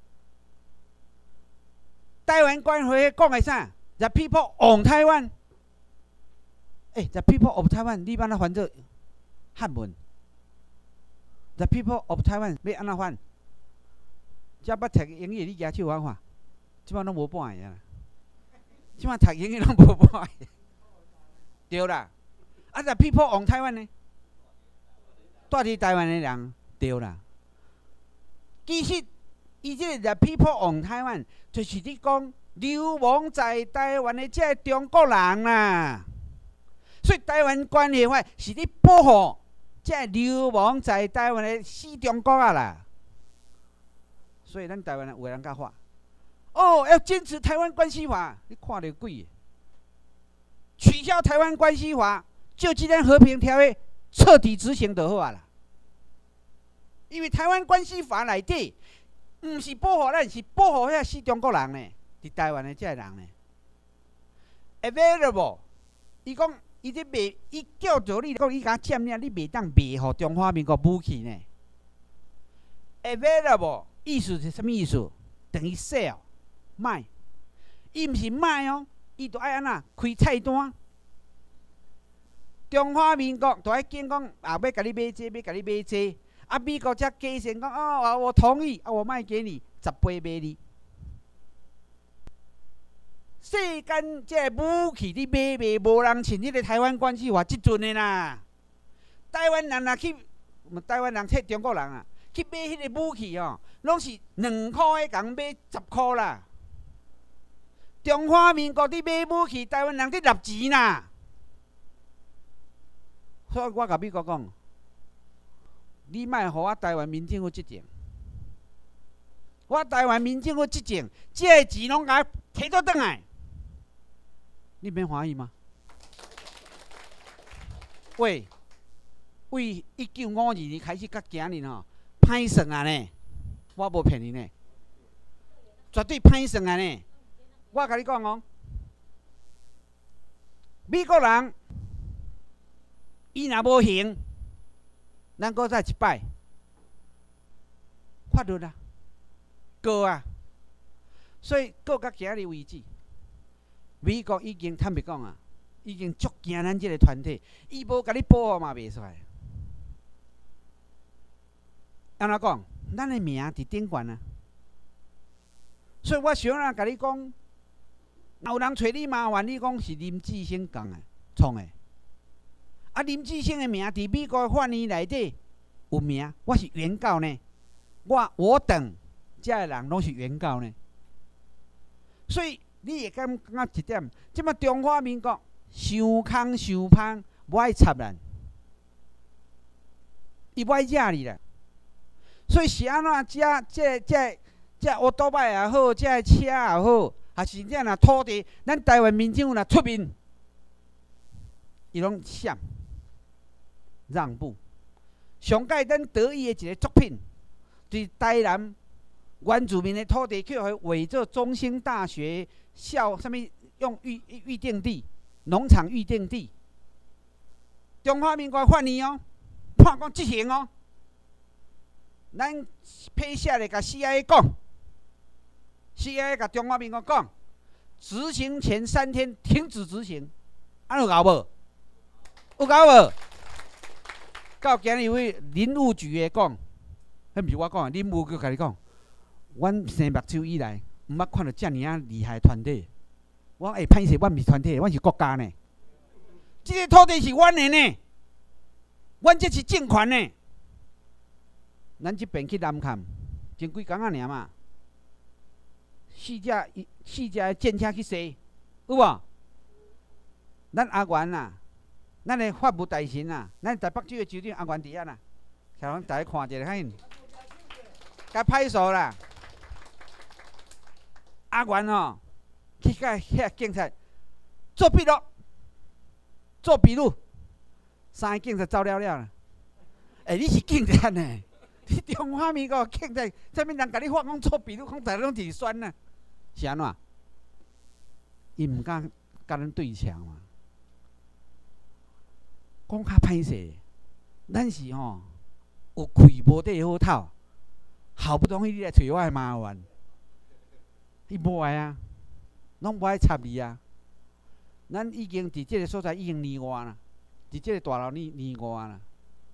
台湾关会讲的啥 ？The people on Taiwan。诶 ，The people of Taiwan， 你要安怎翻做汉文 ？The people of Taiwan 要安怎翻？只捌读英语，你举手我看，即摆拢无半个啊！即摆读英语拢无半个，对啦。啊，The people on Taiwan 呢？住伫台湾的人，对啦。其实，伊即个 The people on Taiwan， 就是你讲流亡在台湾的这中国人啦。所以台湾关系法是你保护这流亡在台湾的死中国啊啦。所以咱台湾人有人甲话，哦，要坚持台湾关系法，你看到鬼？取消台湾关系法，就今天和平条约彻底执行就好啊啦。因为台湾关系法内底，毋是保护咱，是保护遐死中国人呢，伫台湾的这人呢。available， 伊讲伊伫卖，伊叫做你讲伊甲占领，你袂当卖互中华民国武器呢。available。意思是什么意思？等于 sell 卖，伊毋是卖哦，伊就爱安那开菜单。中华民国就爱讲讲啊，要甲你买这，要甲你买这，啊，美国才加钱讲哦，我同意，啊，我卖给你十倍卖你。世间这武器你买卖无人亲，你个台湾关系法即阵的啦。台湾人若去，台湾人替中国人啊。去买迄个武器哦，拢是两块的，共买十块啦。中华民国伫买武器，台湾人伫纳钱啦。所以我甲美国讲，你莫互我台湾民政府执政，我台湾民政府执政，这个钱拢甲摕倒转来，你免欢喜吗？喂，为一九五二年开始，到今日吼。歹算啊呢！我无骗你呢，绝对歹算啊呢！我甲你讲哦，美国人伊若无行，咱搁再一摆法律啊，告啊！所以告到今日为止，美国已经坦白讲啊，已经足惊咱即个团体，伊无甲你保护嘛袂使。安怎讲？咱的名伫顶悬啊！所以我想啊，甲你讲，有人找你麻烦，你讲是林志升讲的创的。啊，林志升的名伫美国法院内底有名，我是原告呢。我我等遮个人拢是原告呢。所以你会感觉一点，即摆中华民国伤空伤芳，无爱插咱，伊无爱惹你啦。所以是安怎？这、这、这、这乌多摆也好，这车也好，还是这若土地，咱台湾民政府若出面，伊拢闪让步。上届咱得意的一个作品，伫台南原住民的土地，去互伪造中兴大学校什么用预预定地、农场预定地，中华民国法院哦，判讲执行哦。咱批下来甲 C I A 讲 ，C I A 甲中华民国讲， 执行前三天停止执行，安有搞无？有搞无？到今日位林务局的讲，迄毋是我讲，林务局甲你讲，阮生目睭以来，毋捌看到遮尔啊厉害的团体。我会歹势，阮毋是团体，阮是国家呢。这个土地是阮的呢，阮这是政权呢。咱这边去南崁，前几工仔尔嘛，四架四架的战车去洗，有无？咱阿元啊，咱的法务大臣啊，咱台北州的州长阿元伫遐啦，听咱大家看一下，看，甲派出所啦，阿元哦，去甲遐警察做笔录，做笔录，三个警察走了了啦。哎、欸，你是警察呢？你中华民国警察，啥物人甲你发讲做笔录，讲大家拢自选呢？是安怎？伊毋敢甲咱对枪嘛？讲较歹势，咱是吼有气无地好透，好不容易你来找我的麻烦，伊无爱啊，拢无爱插你啊。咱已经伫即个所在已经年外啦，伫即个大楼年年外啦。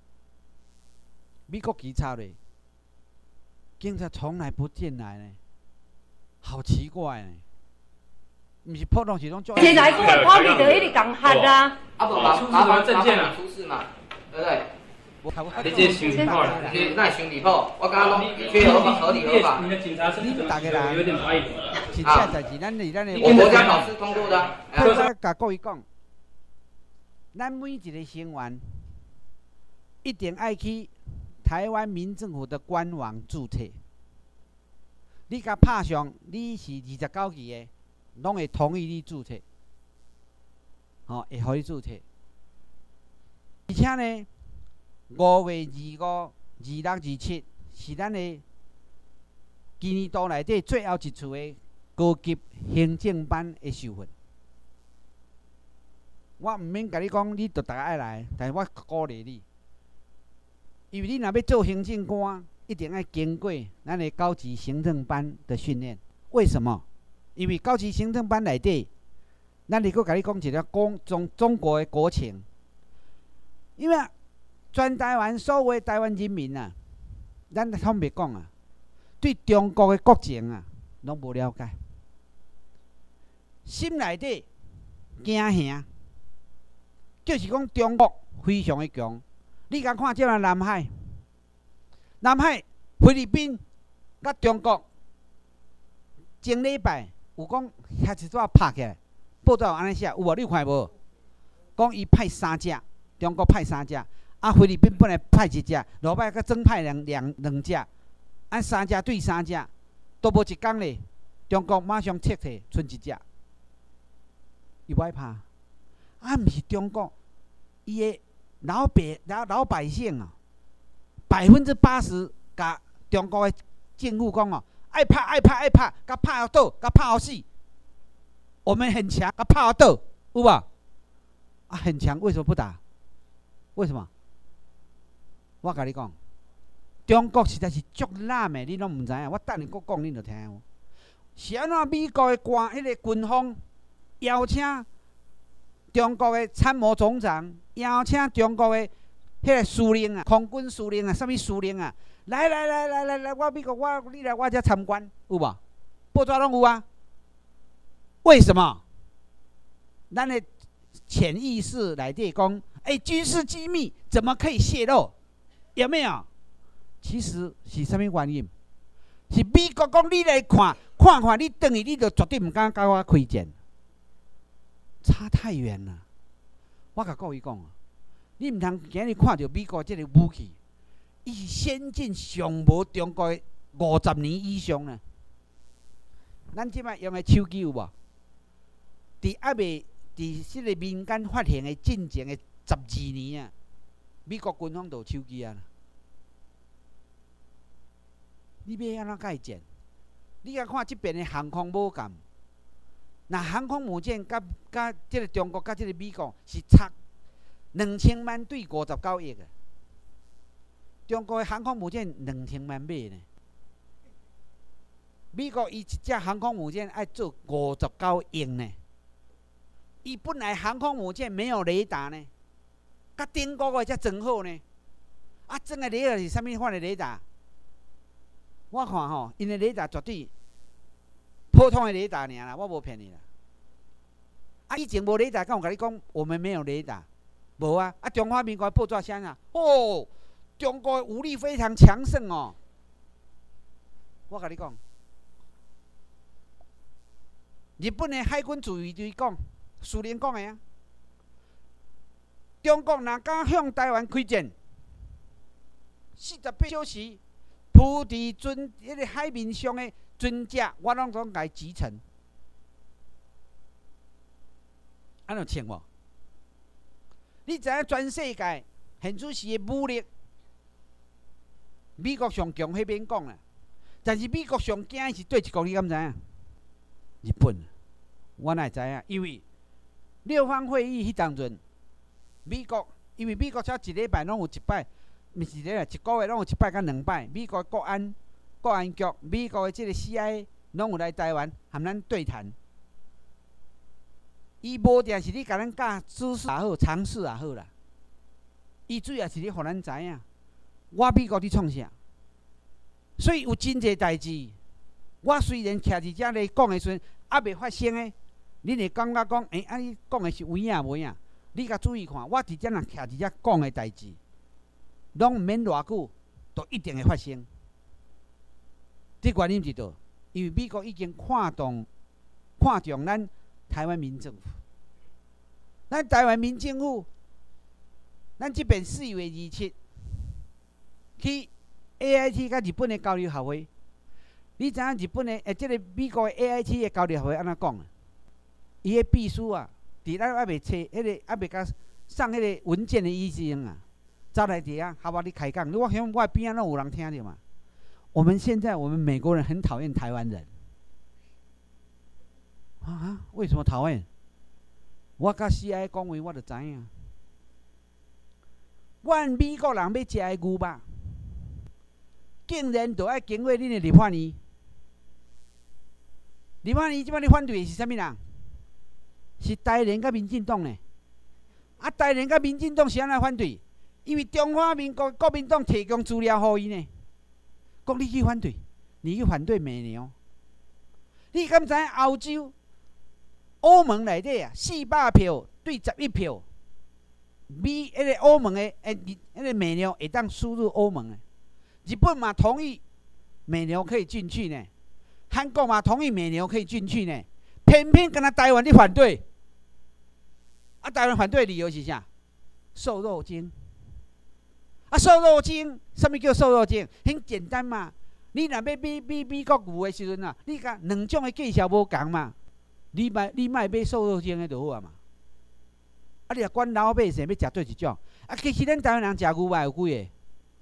美国警察嘞，警察从来不进来呢，好奇怪呢。毋是普通是拢做。 现在我的跑去就一直共喊啊。 啊不，麻麻烦证件啊，出示嘛，对不对？ 你这修理好了， 你那修理好，我刚刚拢确合法、合理、合法。 你的警察是你大家人有点怀疑。 真正代志，咱是咱的。 我国家考试通过的。 我甲各位讲，咱每一个成员一定爱去台湾民政府的官网注册。你甲拍上你是二十九期的，拢会同意你注册，吼、哦，会互你注册。而且呢，五月二五、二六、二七是咱的今年度内底最后一次的高级行政班的受训。我毋免甲你讲，你着逐个爱来，但是我鼓励你，因为你若要做行政官，一定要经过咱的高级行政班的训练。为什么？因为高级行政班内底，咱如果甲你讲一个讲中中国的国情，因为全台湾所有的台湾人民啊，咱通袂讲啊，对中国的国情啊，拢无了解，心内底惊吓，就是讲中国非常的强。你甲看即个南海，南海菲律宾甲中国前礼拜有讲遐一撮拍起来，报道安尼写，有无？你有看无？讲伊派三只，中国派三只，啊菲律宾本来派一只，落摆佮增派两两两只，按三只对三只，都无一工咧，中国马上撤退，剩一只，伊无爱拍，啊毋是中国，伊的老百老老百姓啊，百分之八十甲中国的政府讲哦，爱拍爱拍爱拍，甲拍到倒，甲拍到死。我们很强，甲拍到倒，有无？啊，很强，为什么不打？为什么？我甲你讲，中国实在是足烂的，你拢毋知影。我等下佫讲，你著听有。是安怎美国的官迄、那个军方邀请中国的参谋总长，邀请中国的迄个司令啊，空军司令啊，啥物司令啊，来来来来来来，我美国我你来我遮参观，有无？报纸拢有啊。为什么？咱的潜意识内底讲，哎、欸，军事机密怎么可以泄露？有没有？其实是啥物原因？是美国讲你来看，看看你等于你就绝对唔敢甲我开战，差太远了。我甲各位讲，你唔通今日看到美国这个武器，伊是先进上无中国的五十年以上呢。咱即摆用的手机有无？伫还未伫即个民间发现的进前的十二年啊，美国军方就有手机啊。你要安怎甲伊战？你甲看即边的航空母舰，那航空母舰甲甲即个中国甲即个美国是差两千万对五十九亿个。中国的航空母舰两千万买呢， 美国伊一只航空母舰爱做五十九亿呢。伊本来航空母舰没有雷达呢，甲顶个个才装好呢。啊，装的雷达是啥物款的雷达？我看吼，因的雷达绝对普通的雷达尔啦，我无骗你啦。啊，以前无雷达，敢有甲你讲我们没有雷达？无啊！啊，中华民国报纸写啥？哦，中国武力非常强盛哦。我甲你讲，日本的海军自卫队讲，苏联讲的啊，中国若敢向台湾开战，四十八小时，浮伫船迄个海面上的船只，我拢总甲伊击沉。安怎称无？你知影全世界现主时的武力，美国上强，迄边讲啦。但是美国上惊的是对一国，你敢知影？日本，我哪会知影？因为六方会议迄当阵，美国因为美国才一礼拜拢有一摆，毋是一礼拜，一个月拢有一摆甲两摆。美国国安国安局、美国的即个 C I A 拢有来台湾和咱对谈。伊无定是你甲咱教知识也好，常识也好啦。伊主要是咧互咱知影，我美国伫创啥。所以有真侪代志，我虽然徛伫遮咧讲的时阵，还未发生诶，恁会感觉讲，诶、欸，啊你讲的是有影无影？你甲注意看，我伫遮若徛伫遮讲的代志，拢毋免偌久，都一定会发生。这原因是倒？因为美国已经看重、看重咱台湾民政府，咱台湾民政府，咱即边四月二七去 A I T 甲日本的交流协会，你知影日本的诶，即、这个美国的 A I T 的交流协会安怎讲啊？伊的秘书啊，伫咱还未册，迄、那个还未甲送迄个文件的意思啊，走来伫啊，好我你开讲，我想我边仔拢有人听着嘛。我们现在我们美国人很讨厌台湾人。啊？为什么讨厌？我甲 C I A 讲话，我就知影。阮美国人要食的牛肉，竟然都爱经过恁的立法院。立法院即摆咧反对的是啥物人？是台联甲民进党呢？啊，台联甲民进党是安怎反对？因为中华民国国民党提供资料互伊呢，讲你去反对，你去反对美牛。你敢知影欧洲？欧盟内底啊，四百票对十一票，美迄个欧盟的诶，迄个美牛会当输入欧盟的。日本嘛同意美牛可以进去呢，韩国嘛同意美牛可以进去呢，偏偏跟他台湾你反对。啊，台湾反对的理由是啥？瘦肉精。啊，瘦肉精，什么叫瘦肉精？很简单嘛，你若要买买美国牛的时阵啊，你甲两种的介绍无共嘛。你买你买买瘦肉精的就好啊嘛，啊你若管老百姓要食对一种，啊其实咱台湾人食牛肉有几个？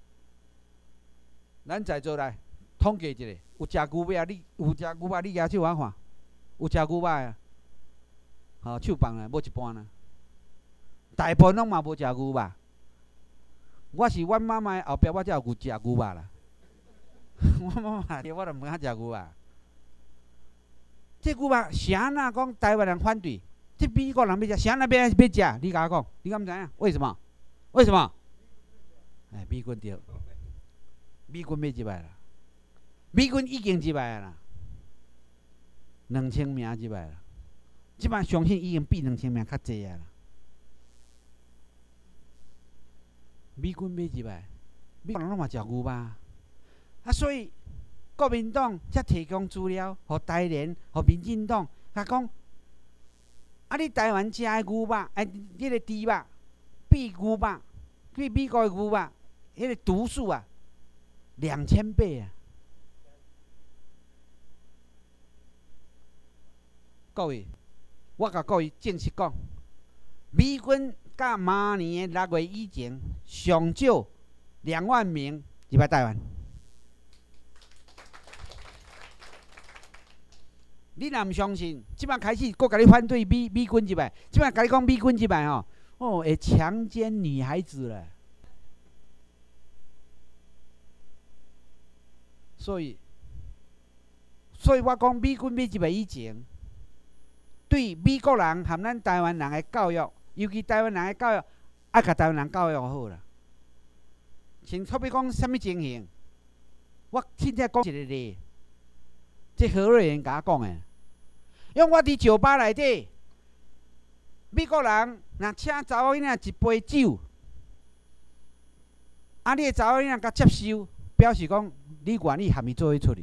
咱在座来统计一下，有食牛肉你有食牛肉你举手我看，有食牛肉啊？吼手放啊，无一半啦。大部分拢嘛无食牛肉，我是阮妈妈的后壁，我才有食牛肉啦。我妈妈我都毋敢食牛肉。这句话是安那讲台湾人反对，这美国人要食，是安那要要食？你甲我讲，你敢知影？为什么？为什么？哎，美军对，美军要入来啦，美军已经入来啦，两千名入来啦，即摆相信已经比两千名较济啊啦。美军要入来，美国人拢嘛食牛肉啊，所以。国民党才提供资料，互台联、互民进党，甲讲，啊，你台湾食的牛肉，哎，迄个猪肉，比牛肉，比美国的牛肉，迄个毒素啊，两千倍啊！各位，我甲各位正式讲，美军甲明年的六月以前，上少两万名入来台湾。你若毋相信，即摆开始，搁甲你反对美美军入来，即摆甲你讲美军入来吼，哦，会强奸女孩子了。所以， 所以我讲美军要入来以前，对美国人和咱台湾人的教育，尤其台湾人的教育，爱甲台湾人教育好啦。像特别讲什么情形，我现在讲一个例，这何瑞元甲我讲的，因为我伫酒吧内底，美国人若请查某囡仔一杯酒，啊，你的查某囡仔甲接受，表示讲你愿意含伊做伙出去。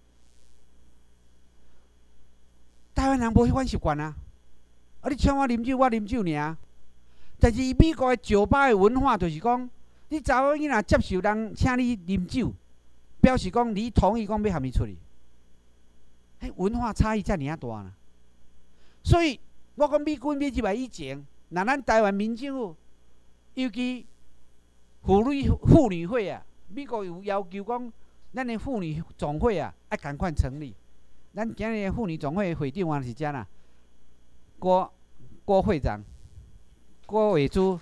台湾人无迄款习惯啊！啊，你请我啉酒，我啉酒尔。但是美国的酒吧的文化就是讲，你查某囡仔接受人请你啉酒，表示讲你同意讲要含伊出去。迄文化差异遮尔啊大啦。所以我讲美军要入来以前，若咱台湾民政府，尤其妇女妇女会啊，美国有要求讲，咱的妇女总会啊，爱赶快成立。咱今日妇女总会会长啊是遮啦，郭郭会长、郭伟珠，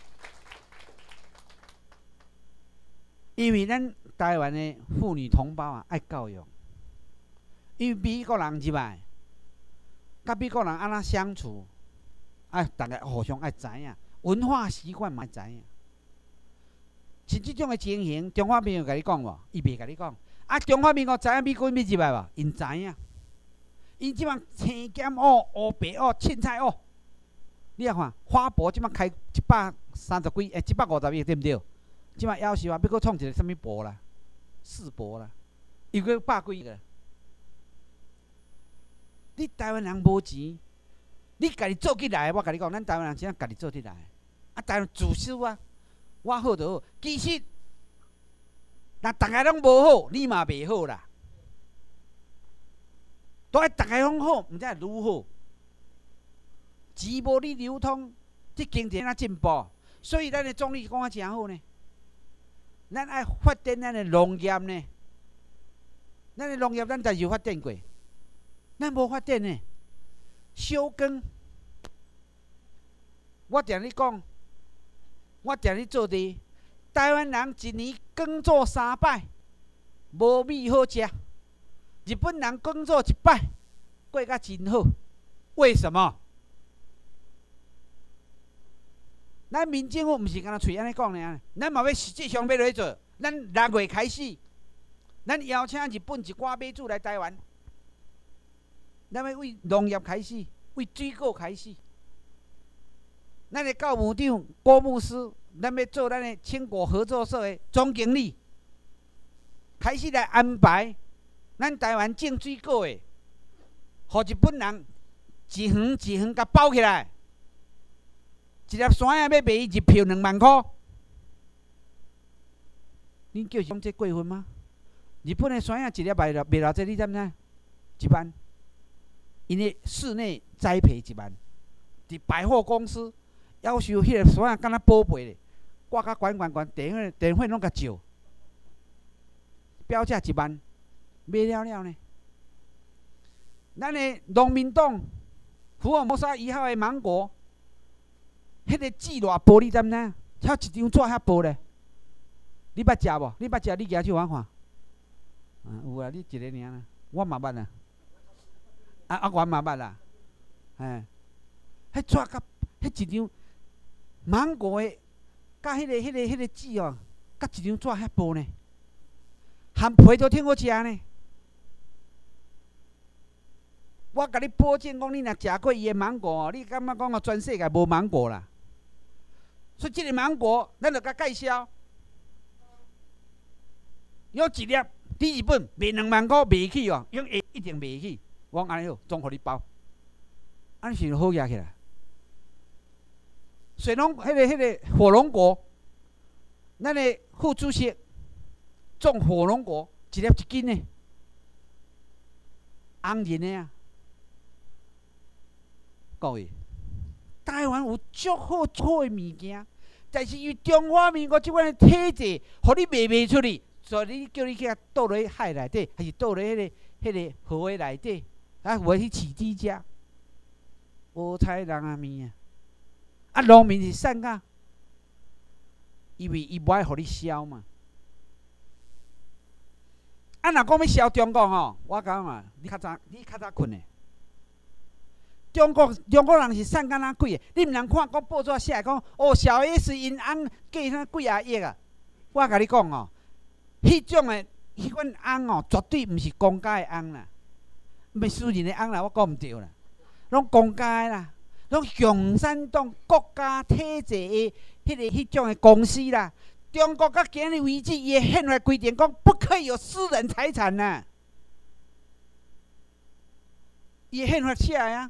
因为咱台湾的妇女同胞啊爱教育，因为美国人入来，甲美国人安怎相处，啊，大家互相爱知影，文化习惯嘛爱知影。像即种的情形，中华民国甲你讲无？伊袂甲你讲。啊，中华民国知影美军要入来无？因知影。因即摆青咸蚵、乌白蚵、凊彩蚵，你啊看花博即摆开一百三十几，诶，一百五十亿对毋对？即摆夭寿啊，要搁创一个啥物博啦？世博啦，又搁百几亿个。你台湾人无钱，你家己做起来，我甲你讲，咱台湾人怎样家己做起来？啊，台湾自首啊，我好就好。其实，若大家拢无好，你嘛袂好啦。都爱大家拢好，毋知会如何。钱无你流通，这经济哪进步？所以咱的总理讲啊真好呢。咱爱发展咱的农业呢。咱的农业咱但是有发展过，咱无发展呢。小耕，我定你讲，我定你做地。台湾人一年耕作三摆，无米好食。日本人耕作一摆，过甲真好，为什么？咱民政府毋是干那嘴安尼讲尔，咱嘛要实际上要落去做。咱六月开始，咱邀请日本一寡买主来台湾，咱要为农业开始，为水果开始。咱的教务长郭牧师，咱要做咱的青果合作社的总经理，开始来安排。咱台湾种水果的，互日本人一园一园甲包起来，一粒山啊要卖伊一票两万块，恁叫是讲这过分吗？日本的山啊一粒卖了卖了这，你知毋知？一万，因为室内栽培一万，伫百货公司要求迄个山啊敢若宝贝咧，挂甲悬悬悬，电费电费拢甲少，标价一万。卖了了呢？咱的农民党福尔摩沙一号的芒果，迄个籽偌薄，你知毋知？还一张纸遐薄咧。你捌食无？你捌食？你举手我看。啊，有啊，你一个尔啦，我嘛捌啊。啊啊，我嘛捌啦。哎，迄纸甲迄一张芒果的，甲迄个迄个迄个籽哦，甲一张纸遐薄呢，含皮都挺好食呢。我甲你保证讲，你若食过伊的芒果，你感觉讲哦，全世界无芒果啦。所以即个芒果，咱就甲介绍，有一粒伫日本卖两万块卖起哦，用下一定卖起。我讲安尼好，总互你包，安尼是好野起来。水龙，迄个迄个火龙果，咱的副主席种火龙果，一粒一斤呢，红仁的啊。各位，台湾有足好足好的物件，但是因为中华民国即款的体制，互你卖袂出去，所以你叫你去倒落去海内底，还是倒落迄个迄个河的内底，啊，有去饲猪食，无采人啊面啊！啊，农民是善个，因为伊无爱互你销嘛。 啊，若讲要消中国吼，我讲嘛，你较早，你较早困的。中国中国人是瘦敢若鬼的，你毋通看讲报纸写讲哦，小 S 因翁嫁啥几啊亿啊？我甲你讲哦，迄种的迄款翁哦，绝对毋是公家的翁啦，毋是私人的翁啦，我讲毋对啦，拢公家的啦，拢共产党国家体制的迄个迄种的公司啦。中国到今日为止，伊的宪法规定讲不可以有私人财产呐，伊的宪法写的啊。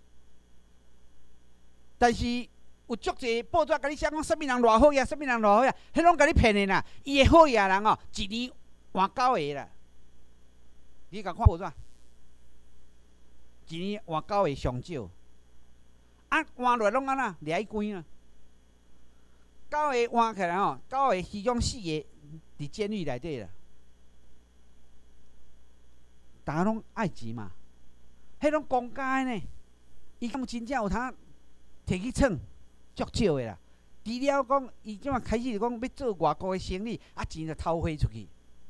但是有足侪报纸甲你写讲，什物人偌好呀，什物人偌好呀，迄拢甲你骗的啦。伊的好呀人哦，一年换九个啦。你甲看报纸，一年换九个上少，啊换落拢安那掠去关啊。九个换起来吼，九个其中四个伫监狱内底啦。大家拢爱钱嘛，迄拢公家的呢，伊讲真正有通摕去创，足少的啦。除了讲，伊即马开始讲要做外国的生意，啊钱就偷花出去。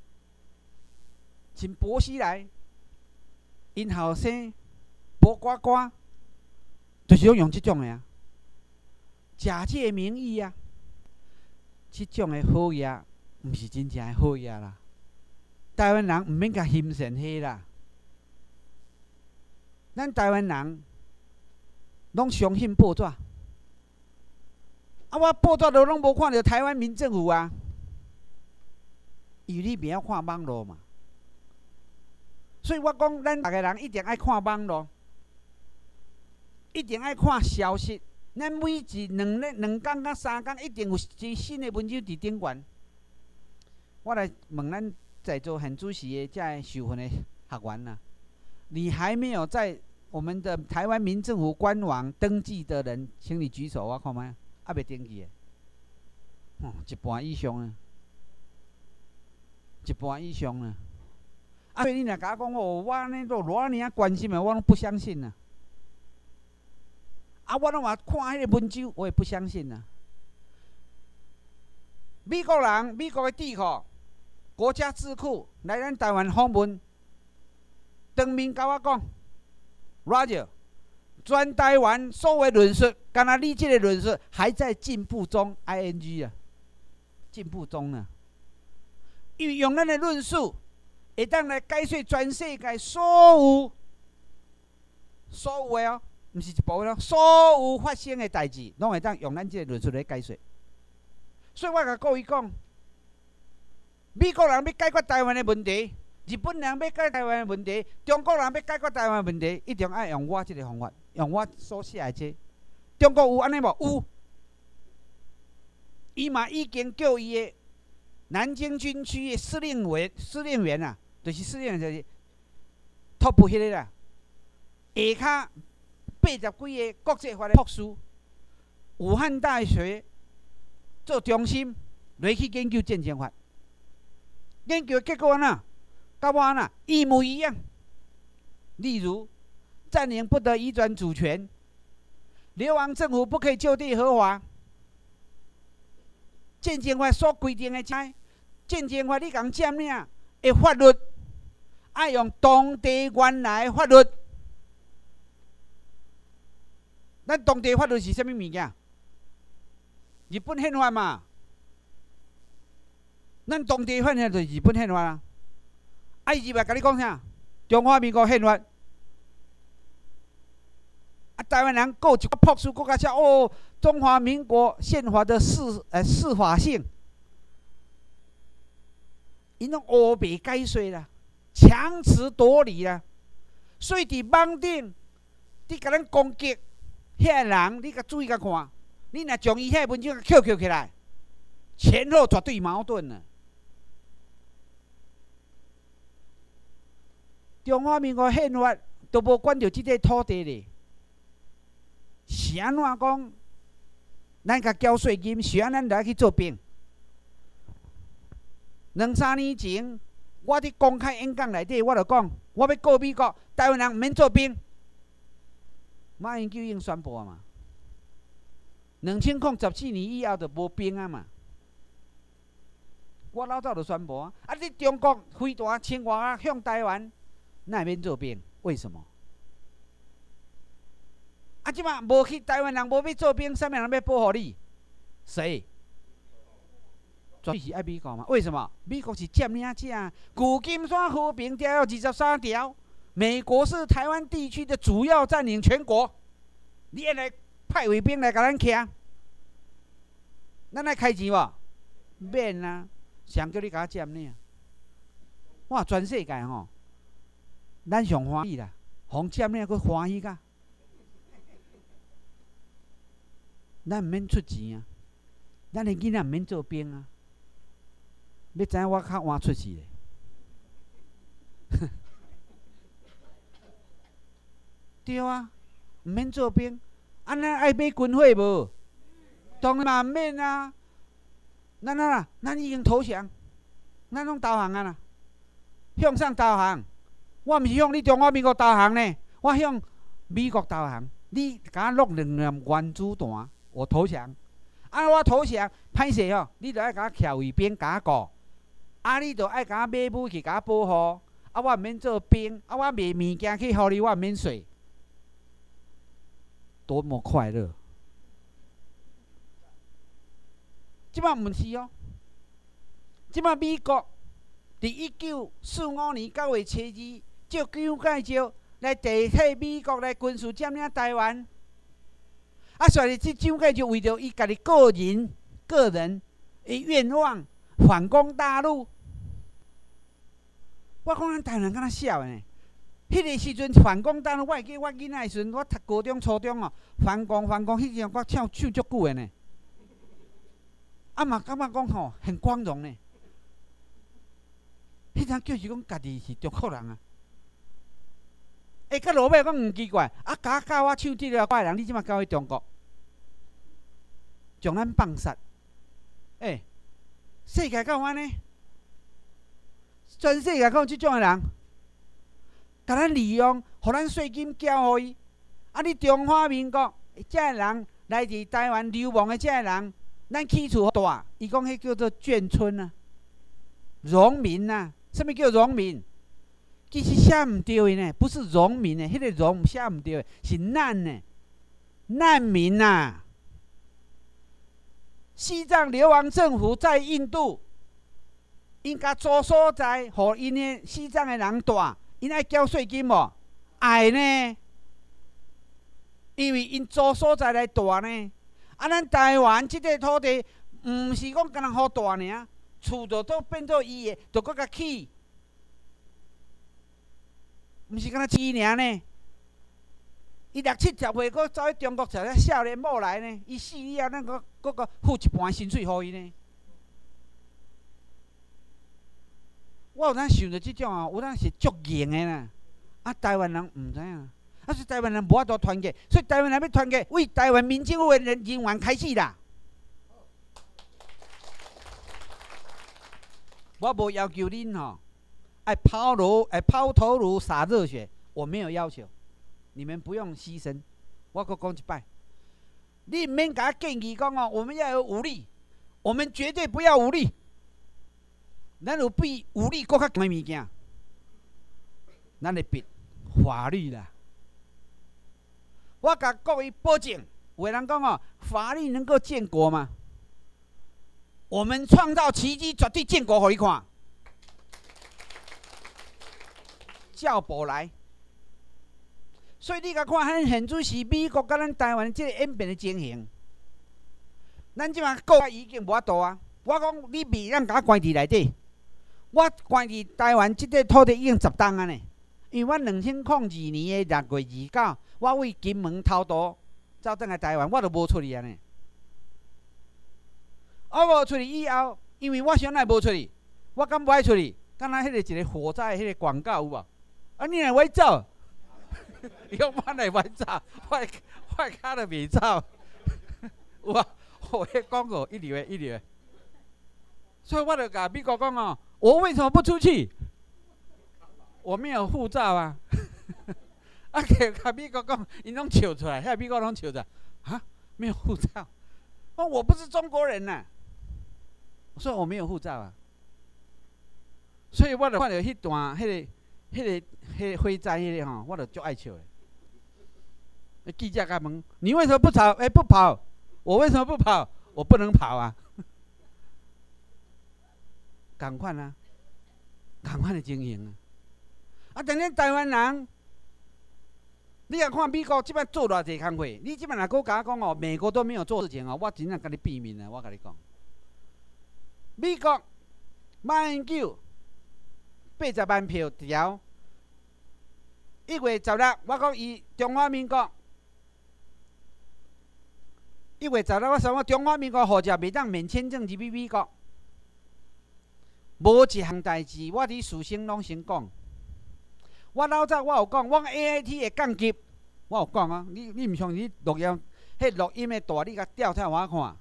像薄熙来，因后生薄瓜瓜，就是用即种的啊，假借名义啊。即种的好嘢，毋是真正的好嘢啦。台湾人毋免甲欣赏迄啦。咱台湾人拢相信报纸，啊，我报纸都拢无看到台湾民政府啊，因为你袂晓看网络嘛。所以我讲，咱逐个人一定爱看网络，一定爱看消息。咱每一两日、两工到三工，一定有一新的文章伫顶悬。我来问咱在座很主席的这受训的学员啊，你还没有在我们的台湾民政府官网登记的人，请你举手，我看卖，还袂登记的，哦，一半以上啊，一半以上啊。啊，所以你若甲我讲哦，我呢都偌尔关心的，我拢不相信啊。啊，我拢话看迄个文章，我也不相信啦。美国人、美国的智库、国家智库来咱台湾访问，当面甲我讲 ，Roger， 全台湾所有论述，敢若你这个论述还在进步中 ，I N G 啊，进步中呢。因为用咱的论述，会当来解说全世界所有、所有的哦。毋是一部分咯，所有发生的代志，拢会当用咱即个论述来解说。所以我甲各位讲，美国人要解决台湾的问题，日本人要解决台湾的问题，中国人要解决台湾的问题，一定爱用我即个方法，用我所写的这。中国有安尼无？有。伊嘛已经叫伊的南京军区的司令员、司令员啊，就是司令员就是 top 迄个啦，下骹。八十几个国际法的博士，武汉大学做中心来去研究战争法，研究结果安那，甲我安那一模一样。例如，占领不得移转主权，流亡政府不可以就地合法，战争法所规定的战争法你讲占领的法律，爱用当地原来的法律。咱当地法律是啥物物件？日本宪法嘛。咱当地法律就是日本宪法啦。啊，伊入来甲你讲啥？中华民国宪法。啊，台湾人还有一个博士，搁甲写哦，中华民国宪法的适呃适法性，因拢乌白解说啦，强词夺理啦，所以伫网顶，你甲咱攻击。遐人，你甲注意甲看，你若将伊遐文章捡捡起来，前后绝对矛盾啊！中华民国宪法都无管着即块土地咧，是安怎讲？咱甲交税金，是安咱来去做兵？两三年前，我伫公开演讲内底，我就讲，我要告美国，台湾人毋免做兵。马英九已经宣布啊嘛，两千零十四年以后就无兵啊嘛。 我老早就宣布啊，啊你中国飞弹千外啊向台湾，那会免做兵？为什么？啊，即马无去台湾人无要做兵，啥物人要保护你？谁？绝对是爱美国嘛？为什么？美国是占领者，旧金山和平条约二十三条，美国是台湾地区的主要占领权国，你会来派卫兵来甲咱徛，咱爱开钱无？免啊，谁叫你甲我占领？我全世界吼，咱上欢喜啦，互占领佫欢喜甲。咱毋免出钱啊，咱的囡仔毋免做兵啊。要知影我较晚出世咧，对啊，毋免做兵。啊，咱爱买军火无？当然嘛毋免啊。咱啊，咱已经投降，咱拢投降啊啦。向上投降？我毋是向你中华民国投降呢，我向美国投降。你甲我落两粒原子弹。我投降，啊！我投降，歹势吼，你着爱甲我徛卫兵，甲我顾，啊！你着爱甲我买武器，甲我保护，啊！我毋免做兵，啊！我卖物件去互你，我毋免税，多么快乐！即摆毋是哦，即摆美国伫一九四五年九月初二，借蒋介石来代替美国来军事占领台湾。啊，所以这蒋介石为着伊家己个人、个人的愿望，反攻大陆。我讲咱台湾人敢若痟的呢？迄个时阵反攻大陆，我会记我囡仔的时阵，我读高中、初中哦，反攻、反攻，迄阵我唱唱足久的呢。啊嘛，感觉讲吼很光荣呢。迄阵就是讲家己是中国人啊。欸，甲落尾讲毋奇怪，啊，甲教我唱这个歌的人，你即马交去中国，将咱放杀。欸，世界敢有安尼？全世界敢有即种的人，甲咱利用，互咱税金交互伊。啊，你中华民国遮个人来自台湾流亡的遮个人，咱起厝大，伊讲迄叫做眷村啊，农民啊，什物叫农民？其实写毋对的呢，不是农民的，迄个农写毋对的，是难呢，难民呐、啊。西藏流亡政府在印度，因甲租所在，互因的西藏的人住，因爱缴税金无？爱呢，因为因租所在来住呢。啊，咱台湾即块土地，毋是讲干那好住尔，厝就都变做伊的，就搁甲起。毋是敢若饲尔呢？伊六七十岁，搁走去中国找个少年某来呢。伊死了，咱搁搁个付一半薪水互伊呢。我有当想着即种啊，有当是足硬的啦。啊，台湾人毋知影，啊，所以台湾人无法度团结，所以台湾人要团结，为台湾民政府的人人员开始啦。我无要求恁吼。爱抛炉，爱抛头颅洒热血，我没有要求，你们不用牺牲。我搁讲一摆，你唔免甲我建议讲哦，我们要有武力，我们绝对不要武力。咱有比武力搁较强的物件，咱会逼法律啦。我甲各位保证，有人讲哦，法律能够建国吗？我们创造奇迹，绝对建国给你看。叫不来，所以你甲看，咱现主是美国甲咱台湾即个演变的情形，咱即马国已经无法度啊！我讲你未让甲我关伫内底，我关伫台湾即块土地已经十档啊呢。因为我两千零二年的六月二九，我为金门偷渡走转来台湾，我都无出去啊呢。我无出去以后，因为我想来无出去，我敢无爱出去？敢若迄个一个火灾迄个广告有无？啊！你来歪走，伊讲我来歪走，我我骹都未走，有啊！我迄广告一流诶，一流诶。所以我就甲美国讲哦，我为什么不出去？我没有护照啊！啊，甲美国讲，因拢笑出来，遐美国拢笑出来，啊，没有护照。哦，我不是中国人呐、啊，所以我没有护照啊。 所以我就看到迄段、迄、那个、迄、那个、迄个火灾迄个吼，我就足爱笑的。那记者甲问：你为什么不跑？哎、欸，不跑。我为什么不跑？我不能跑啊。同款啊，同款的情形啊。啊，但恁台湾人，你若看美国即摆做偌济工课，你即摆若搁甲我讲哦，美国都没有做事情哦，我真正甲你避免啊，我甲你讲，美国马英九八十万票调，一月十六，我讲伊中华民国。一月十六，我想讲中华民国护照袂当免签证入去美国，无一项代志，我伫事先拢先讲。我老早我有讲，我 A I T 的降级，我有讲啊。你你毋相信？录音，迄录音的大，你甲调出来我看。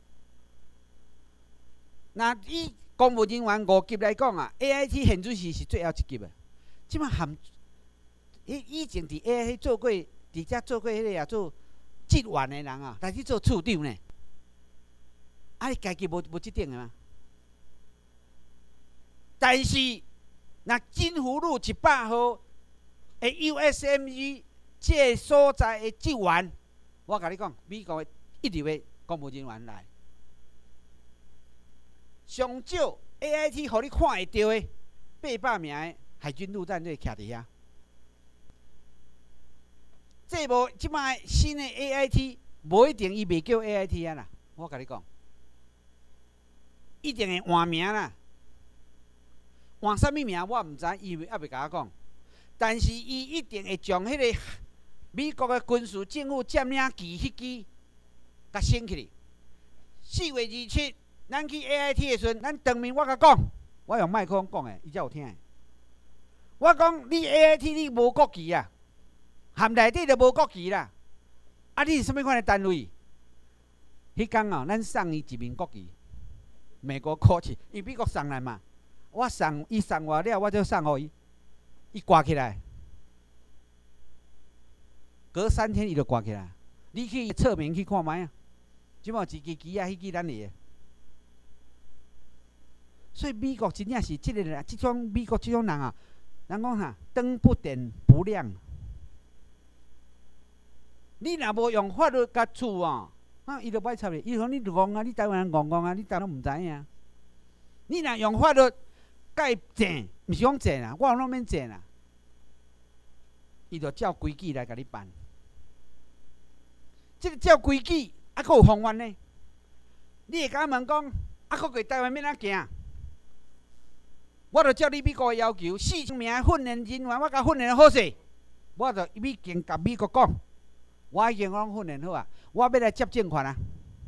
那以公务人员五级来讲啊 ，A I T 现主时是最后一级的。即摆含，以以前伫 A I T 做过，伫遮做过迄个也做。职员的人啊，来去做处长呢？啊，你家己无无即点的吗？但是，若金湖路一百号的 U S M G 这个所在的职员，我甲你讲，美国的一流的公务人员来，上少 A I T 互你看会到的八百名的海军陆战队徛伫遐。这无即摆新的 A I T， 无一定伊袂叫 A I T 啊啦，我甲你讲，一定会换名啦，换啥物名我毋知，伊还袂甲我讲。但是伊一定会将迄个美国的军事政府占领旗迄支，甲升起哩。四月二七，咱去 A I T 的时阵，咱当面我甲讲，我用麦克风讲的，伊才有听的。我讲你 A I T 你无国旗啊！含内底就无国旗啦，啊！你是啥物款的单位？迄天哦，咱送伊一面国旗，美国国旗，伊美国送来嘛。我送伊送我了，我就送互伊，伊挂起来，隔三天伊就挂起来。你去侧面去看卖啊，即满一支旗啊，迄支咱的。所以美国真正是即个人，即种美国即种人啊，人讲啥？灯不点不亮。你若无用法律甲处哦，啊，伊就歹插咧。伊讲你戆啊，你台湾人戆戆啊，你当然毋知影。你若用法律甲伊正，毋是讲正啦，我拢免正啦。伊就照规矩来甲你办。即个照规矩，啊，佫有方案呢。你会甲问讲，啊，佫伫台湾要怎行？我就照你美国的要求，四千名训练人员，我甲训练好势，我就已经甲美国讲。我已经拢训练好啊！我要来接政权啊！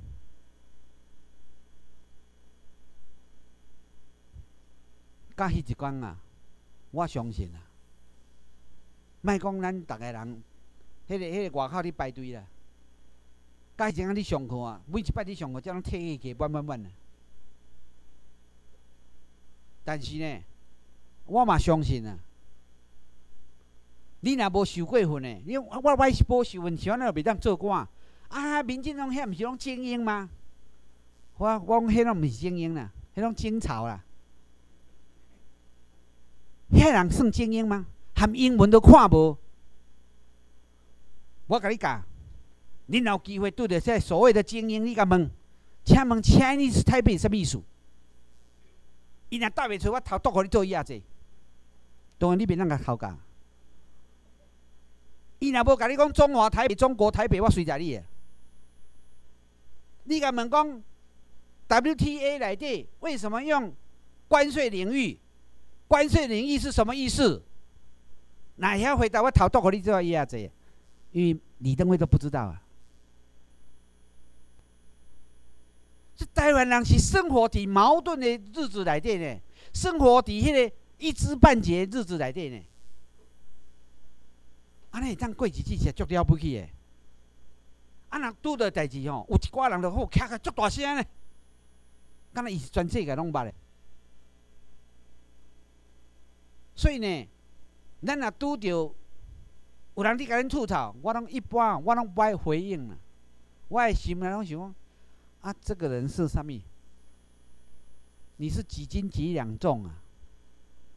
甲迄一关啊，我相信啊。莫讲咱逐个人，迄、那个迄、那个外口咧排队啦。甲迄阵啊，你上课啊，每一摆你上课，才拢体起满满满啊。但是呢，我嘛相信啊。你若无受过训的，你我我是无受训，像安尼袂当做官。啊，民进党遐毋是拢精英吗？我我讲迄拢毋是精英啦，迄种精草啦。遐人算精英吗？含英文都看无。我甲你讲，恁有机会对着这所谓的精英，你甲问，请问 Chinese Taipei 啥意思？伊若答袂出，我头剁互你做伊仔济。当然你免当甲头教。伊若无甲你讲中华台北、中国台北，我随在你诶。你甲问讲 W T A 内底为什么用关税领域？关税领域是什么意思？哪遐回答我头剁互你做伊仔济，因为李登辉都不知道啊。这台湾人是生活伫矛盾的日子内底呢，生活伫迄个一知半解的日子内底呢。安尼会当过日子是足了不起的。啊，若拄到代志吼，有一寡人就好徛个足大声呢，敢若伊是全世界拢捌的。所以呢，咱若拄着有人伫甲咱吐槽，我拢一般我拢不爱回应啦。我的心内拢想讲，啊，这个人是啥物？你是几斤几两重啊？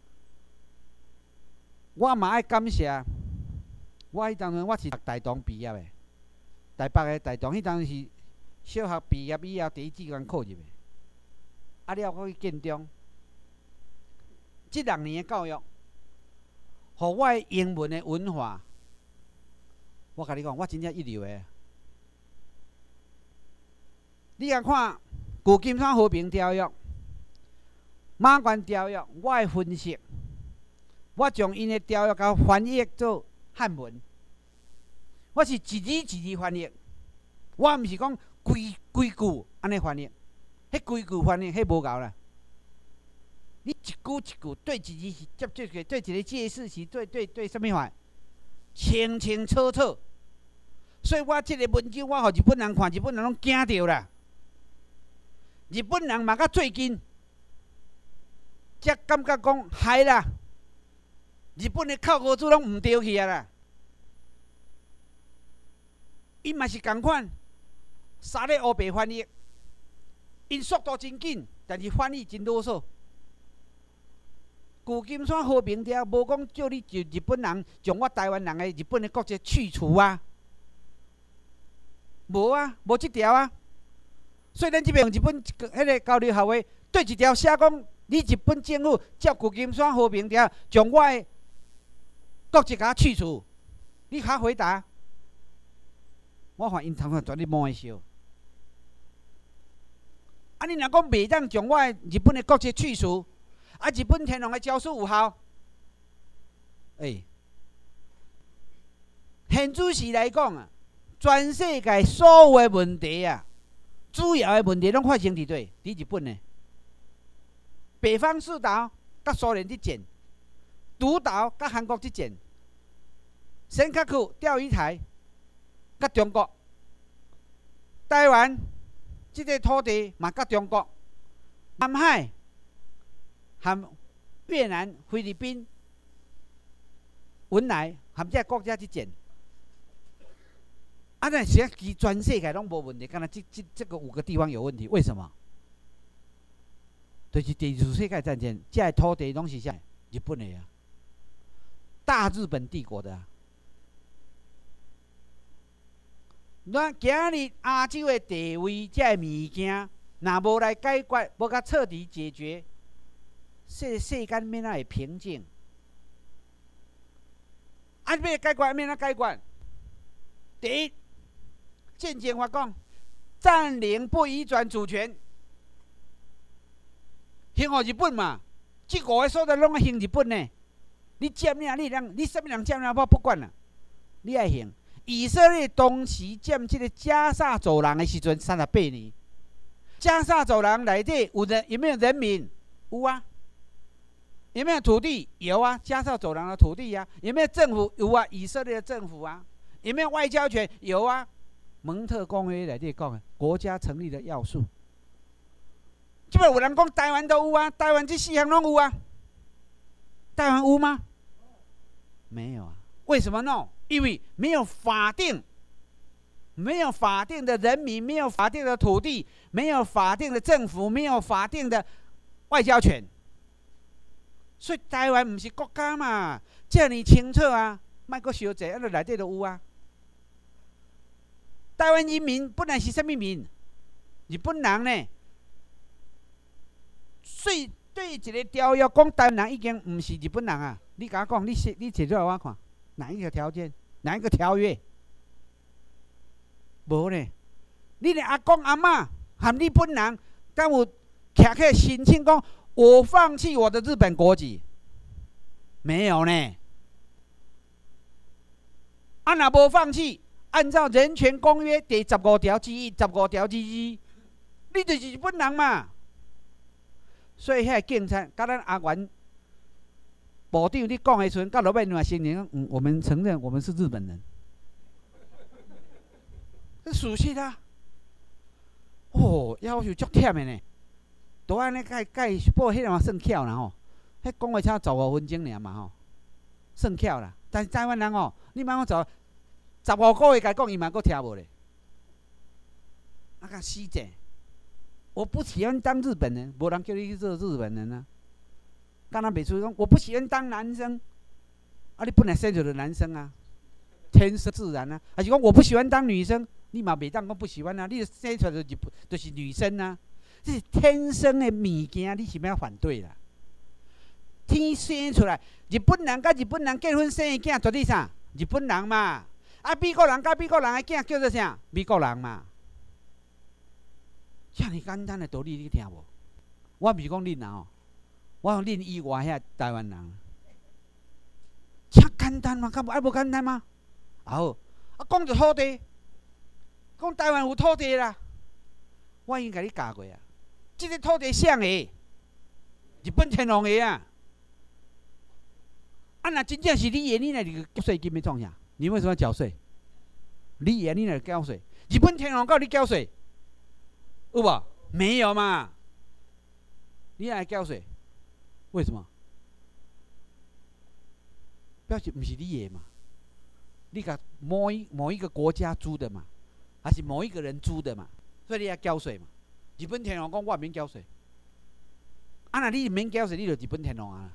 我嘛爱感谢，我迄当阵我是读台东毕业的，台北的台东，迄当是小学毕业以后第一志愿考入的，啊了我去建中，即六年的教育，互我的英文的文化，我甲你讲，我真正一流的。你来看旧金山和平条约、马关条约，我的分析，我将因的条约甲翻译做汉文，我是一字一字翻译，我毋是讲规规句安尼翻译，迄规句翻译迄无够啦。你一句一句对一字是接这个，对一个介释是对对对什么话，清清楚楚。所以我即个文章，我互日本人看，日本人拢惊着啦。日本人嘛，到最近才感觉讲，害啦！日本的考古组拢毋对去啊啦。伊嘛是共款，三个黑白翻译，因速度真紧，但是翻译真啰嗦。旧金山和平条无讲叫你就日本人将我台湾人的日本的国籍去除啊，无啊，无即条啊。所以咱即边日本迄个交流协会对一条写讲，你日本政府照旧金山和平条将我的国籍甲去除，你较回答？我看因头壳全咧摸笑。啊，你若讲袂当将我的日本的国籍去除，啊，日本天皇的诏书有效？诶、欸，现主时来讲啊，全世界所有的问题啊。主要的问题拢发生伫对，伫日本呢。北方四岛甲苏联之间，独岛甲韩国之间，尖阁区钓鱼台甲中国，台湾即个土地嘛甲中国，南海含越南、菲律宾、文莱含这国家之间。啊，那现在全世界拢无问题，敢若这这这个五个地方有问题，为什么？就是第二次世界战争，这些土地拢是啥？日本的啊，大日本帝国的啊。咱今日亚洲的地位，这物件，若无来解决，无甲彻底解决，世世间免哪会平静？啊，要解决免哪解决？第一。宪政法讲，占领不移转主权，还互日本嘛？这五个所在拢要还日本呢。你占领，你人，你什么人占领我不管啦，你爱还。以色列当时占这个加沙走廊的时阵，三十八年。加沙走廊内底有人有没有人民？有啊。有没有土地？有啊。加沙走廊的土地啊。有没有政府？有啊。以色列的政府啊。有没有外交权？有啊。蒙特公约内底讲的国家成立的要素，即摆有人讲台湾都有啊，台湾这四项拢有啊，台湾有吗？没有啊，为什么 no？ 因为没有法定，没有法定的人民，没有法定的土地，没有法定的政府，没有法定的外交权，所以台湾不是国家嘛，这么清楚啊，莫阁小济，啊，内底都有啊。台湾人民本来是什么民？日本人呢？所以对一个条约讲，台湾人已经唔是日本人啊！你甲我讲，你写你写出来我看，哪一个条件？哪一个条约？无呢？你的阿公阿嬷含日本人，敢有徛起申请讲，我放弃我的日本国籍？没有呢。啊，若无放弃？按照人权公约第十五条之一、十五条之一，你就是日本人嘛。所以遐警察，甲咱阿元部长你讲的时阵，甲老板娘承认，嗯，我们承认我们是日本人，这属实啊。哦，要求足忝的呢，都安尼解解，不过迄个嘛算巧啦吼，迄讲话才十五分钟尔嘛吼，算巧啦。但是台湾人哦，你莫讲十。十五个月甲讲，伊嘛阁听无咧，啊个死者，我不喜欢当日本人，无人叫你去做日本人啊。敢若袂出讲，我不喜欢当男生， 啊，你本来生出的男生啊，天生自然啊，还是讲我不喜欢当女生，你嘛袂当讲不喜欢啊，你生出来就就是女生啊，这是天生的物件，你是要反对啦。天生出来，日本人甲日本人结婚生的囝，绝对啥？日本人嘛。啊，美国人甲美国人的囝叫做啥？美国人嘛。遮尔简单的道理，你听无？我毋是讲恁啦吼，我讲恁以外遐台湾人，遮简单吗？敢无？啊，无简单吗？啊好，啊讲着土地，讲台湾有土地啦，我已经甲你教过啊。即个土地谁的？日本天皇的啊。啊，若真正是你的，你来就缴税金要创啥？你为什么要缴税？你的，你来缴税。日本天皇告你缴税，有无？没有嘛？你来缴税，为什么？表示不是你的嘛？你甲某一某一个国家租的嘛，还是某一个人租的嘛？所以你要缴税嘛？日本天皇讲我免缴税，啊，若你免缴税，你就日本天皇啊。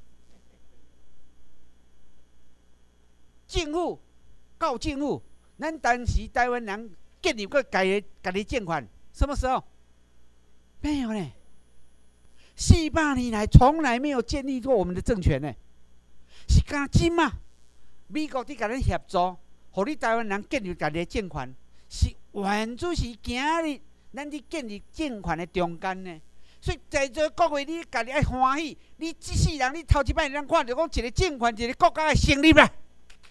政府告政府，咱当时台湾人建立过家己家己政权，什么时候？没有呢。四百年来从来没有建立过我们的政权呢，是干今嘛？美国伫甲咱协助，互你台湾人建立家己的政权，是原主是今日咱伫建立政权的中间呢。所以在座各位，你家己爱欢喜，你一世人你头一摆咱看到讲一个政权，一个国家的成立啦。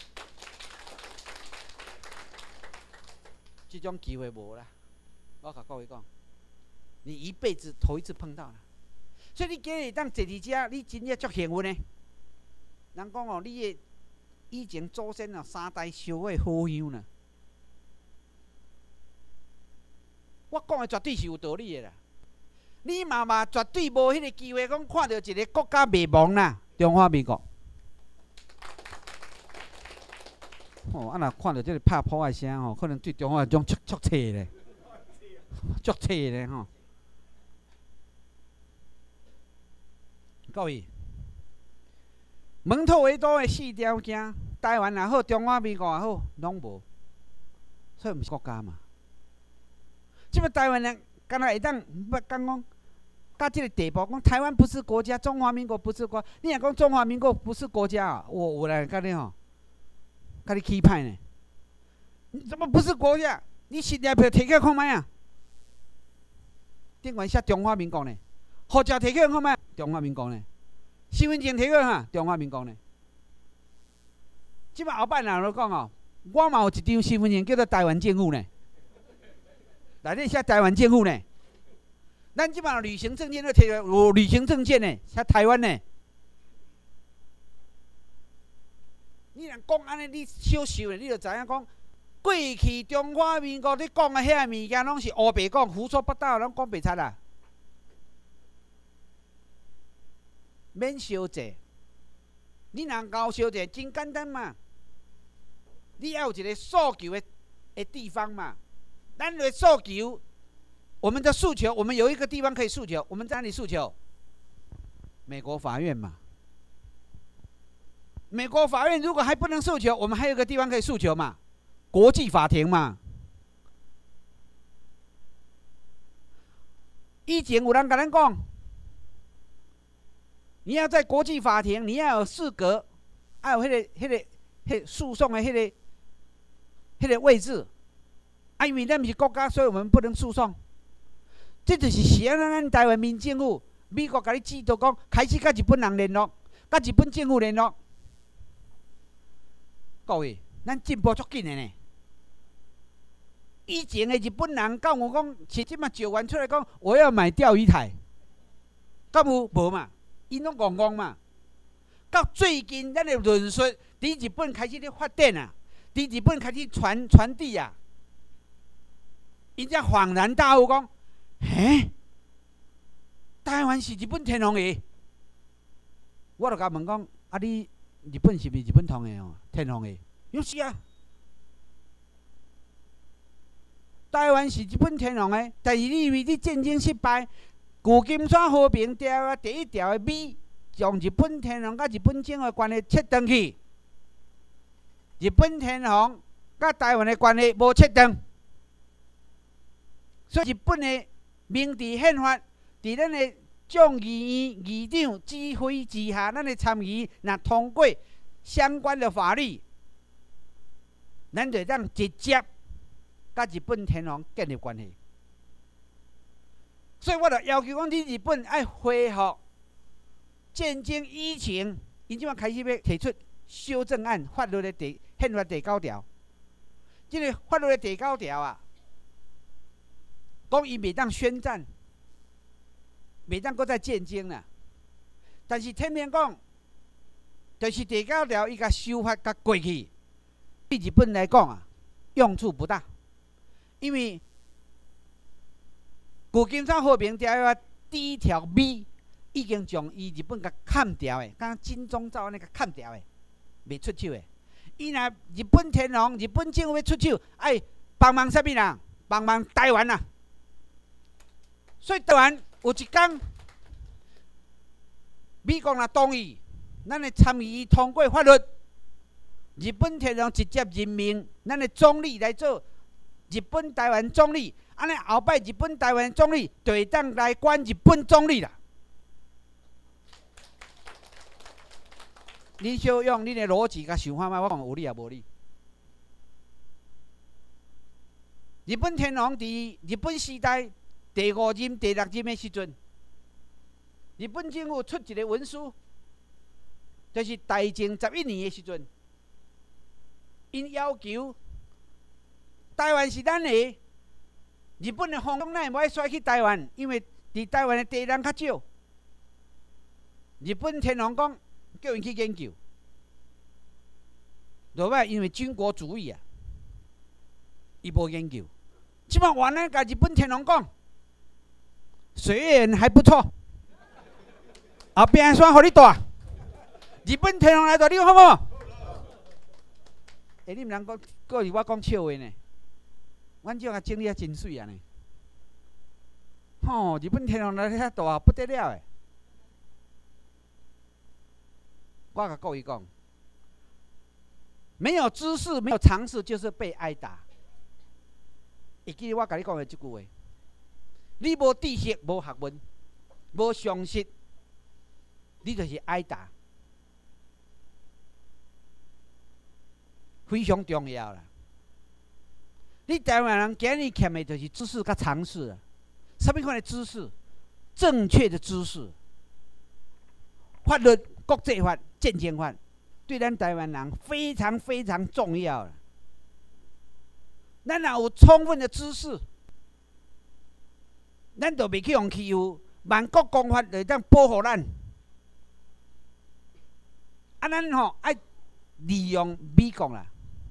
这种机会无啦，我甲各位讲，你一辈子头一次碰到啦。所以你今日当坐伫遮，你真正足幸运的。人讲哦，你的以前祖先哦三代烧的好香呢。我讲的绝对是有道理的啦。你妈妈绝对无迄个机会，讲看到一个国家灭亡啦，中华民国。哦，啊若看到这个拍破的声吼，可能对中华种足足切咧，足切咧吼。各位，门头围堵的四条件，台湾也好，中华民国也好，拢无，所以毋是国家嘛。即摆台湾人敢若会当捌讲讲，到即个地步，讲台湾不是国家，中华民国不是国，你若讲中华民国不是国家啊，我我来甲你吼。甲你起歹呢？你怎么不是国家？你身份票摕起来看卖啊？顶悬写中华民国呢？护照摕起来看卖？中华民国呢？身份证摕起来哈？中华民国呢？即摆后摆人都讲哦，我嘛有一张身份证叫做台湾政府呢，内底写台湾政府呢。咱即摆旅行证件都摕来，有旅行证件呢，写台湾呢。你若讲安尼，你小想咧，你就知影讲，过去中华民国咧讲的遐物件，拢是乌白讲，胡说八道，拢讲袂出啦。免烧者，你若搞烧者，真简单嘛。你要有一个诉求的的地方嘛。咱的诉求，我们的诉求，我们有一个地方可以诉求，我们在哪里诉求？美国法院嘛。美国法院如果还不能诉求，我们还有个地方可以诉求嘛，国际法庭嘛。以前有人甲咱讲，你要在国际法庭，你要有资格，要有迄个、迄个、迄诉讼的迄个、迄个位置。啊，因为咱不是国家，所以我们不能诉讼。这就是是安咱台湾民政府，美国甲你指导讲，开始甲日本人联络，甲日本政府联络。各位，咱进步足紧的呢。以前的日本人甲我讲，是即马招完出来讲，我要买钓鱼台，敢有无嘛？因拢讲讲嘛。到最近，咱的论述伫日本开始咧发展啊，伫日本开始传传递啊。因才恍然大悟讲，嘿，台湾是日本天皇的。我就甲问讲，啊你？日本是不是日本通的哦？天皇的，有是啊。台湾是日本天皇的，但是你以为你战争失败，旧金山和平条约第一条的美，将日本天皇甲日本政府的关系切断去， 日本天皇甲台湾的关系无确定，所以日本的明治宪法伫咱的众议院议长指挥之下，咱的参议若通过相关的法律，咱就当直接甲日本天皇建立关系。所以我就要求讲，你日本爱恢复战争以前，因即摆开始要提出修正案，法律的第宪法第九条。即个法律的第九条啊，讲伊袂当宣战，袂当搁再战争啦。但是天天讲，就是第九条伊甲修法甲过去，对日本来讲啊，用处不大，因为旧金山和平条约第一条 B 已经将伊日本甲砍掉的，刚金钟罩那个砍掉的，袂出手的。伊若日本天皇、日本政府要出手，爱帮忙啥物人？帮忙台湾啊！所以台湾有一天，美国若同意，咱的参议院通过法律，日本天皇直接任命咱的总理来做日本台湾总理。安尼后摆日本台湾总理就会当来管日本总理啦。你小用你的逻辑甲想法嘛，我讲有理也无理。日本天皇伫日本时代第五任、第六任的时阵，日本政府出一个文书，就是大正十一年的时阵，因要求台湾是咱的。日本的航空咱无爱甩去台湾，因为伫台湾的地人较少。日本天皇讲叫因去研究，落摆因为军国主义啊，伊无研究。即摆原来甲日本天皇讲，水源还不错，后壁山互你住，日本天皇来住你好无？诶，你毋通讲，搁是我讲笑话呢？阮种啊整理啊真水啊呢！吼、哦，日本天皇来遐大不得了诶！我甲各位讲，没有知识、没有常识，就是被挨打。会记我甲你讲的即句话：你无知识、无学问、无常识，你就是挨打，非常重要啦。你台湾人今日欠的就是知识甲常识啊！什么款的知识？正确的知识，法律、国际法、战争法，对咱台湾人非常非常重要啦。咱若有充分的知识，咱就袂去用欺负。万国公法就当保护咱。啊，咱吼爱利用美国啦。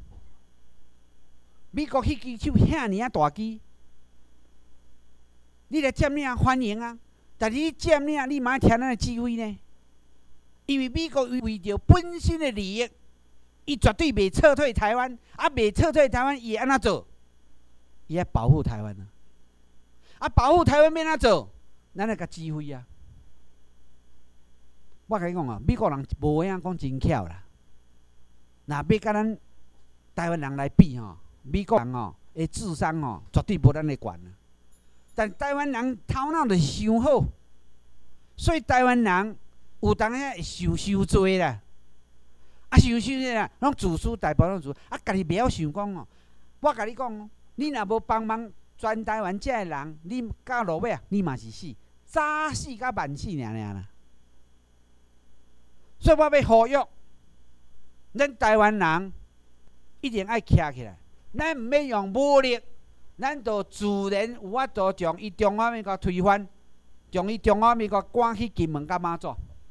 美国迄支手遐尔啊大支，你来占领欢迎啊！但是你占领，你嘛要听咱的指挥呢？因为美国为着本身的利益，伊绝对袂撤退台湾，啊，袂撤退台湾，伊会安怎做？伊要保护台湾啊！啊，保护台湾要安怎做？咱来甲指挥啊！我甲你讲啊，美国人无影讲真巧啦，若要甲咱台湾人来比吼。美国人哦，的智商哦，绝对无咱的悬啊。但台湾人头脑就是伤好，所以台湾人有当下会受受罪啦。啊，受受罪啦，拢自私大部分拢自私，啊，家己袂晓想讲哦。我甲你讲哦，你若无帮忙全台湾遮个人，你到落尾啊，你嘛是死，早死甲晚死尔尔啦。所以我要呼吁，咱台湾人一定爱徛起来。咱毋要用武力，咱就自然有法度将伊中华民国推翻，将伊中华民国赶去金门甲马祖。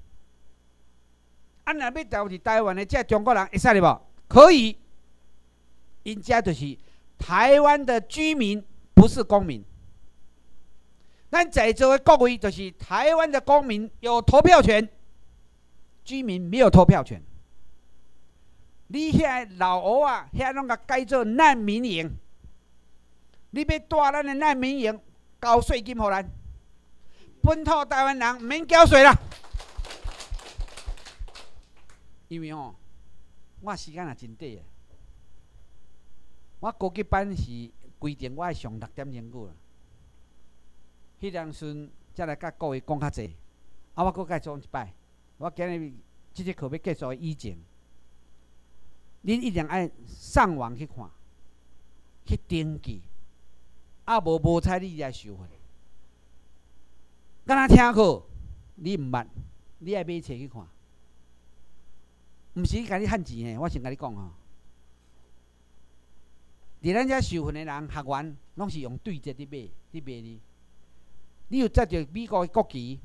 啊，若要调入台湾的这中国人会使哩无？可以，因遮就是台湾的居民，不是公民。咱在座的各位就是台湾的公民，有投票权，居民没有投票权。你遐老屋啊，遐拢甲改做难民营。你要带咱的难民营，交税金互咱。本土台湾人毋免缴税啦。因为吼、哦，我时间也真短啊。 我高级班是规定我爱上六点钟久啦。迄当时才来甲各位讲较济，啊，我搁甲讲一摆。我今日即节课要结束以前，恁一定爱上网去看，去登记，啊无无采你来收费。敢若听课，你毋捌，你爱买册去看。毋是甲你趁钱诶，我先甲你讲吼。伫咱遮受训诶人学员，拢是用对折伫买，伫卖你。你有载着美国诶国旗、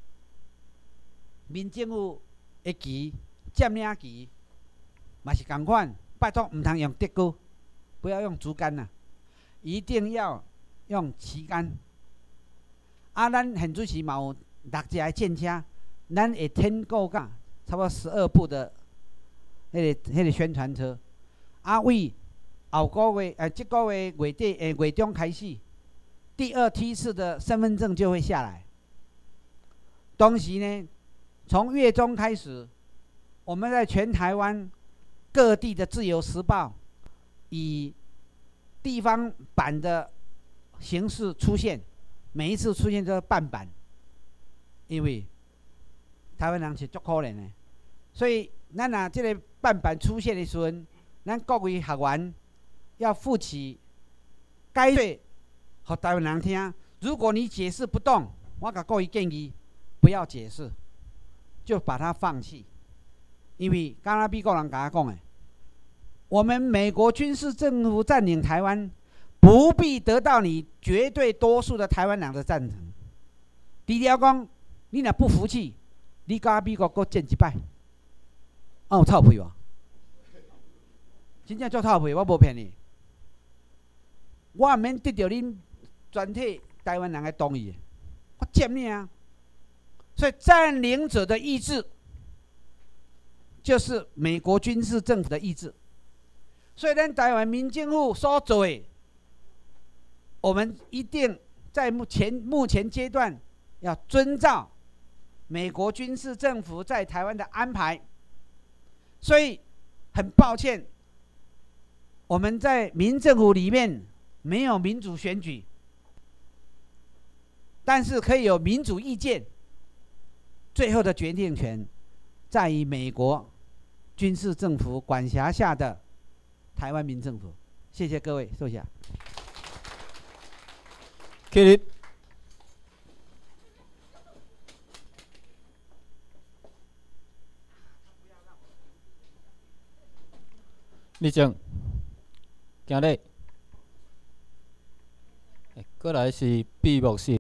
民政府诶旗、占领旗，嘛是共款。拜托，毋通用竹钩，不要用竹竿呐、啊，一定要用旗杆。啊，咱现主时嘛有六只舰车，咱会添购甲差不多十二部的迄、那个迄、那个宣传车。啊，为后个月呃，即个月月底诶月中开始，第二梯次的身份证就会下来。同时呢，从月中开始，我们在全台湾各地的《自由时报》以地方版的形式出现，每一次出现都是半版，因为台湾人是足可怜的，所以咱若这个半版出现的时阵，咱各位学员要负起该对，给台湾人听。如果你解释不动，我甲各位建议，不要解释，就把它放弃。因为刚刚美国人甲我讲的，我们美国军事政府占领台湾，不必得到你绝对多数的台湾人的赞成。除了讲，你若不服气，你甲美国搁战一摆，啊有臭屁无？真正足臭屁，我无骗你。我毋免得到恁全体台湾人的同意，我占领啊。所以占领者的意志，就是美国军事政府的意志。所以咱台湾民政府所做的，我们一定在目前目前阶段要遵照美国军事政府在台湾的安排。所以很抱歉，我们在民政府里面没有民主选举，但是可以有民主意见。最后的决定权在于美国军事政府管辖下的台湾民政府。谢谢各位，坐下。 起立。立正。行礼。过来是闭幕式。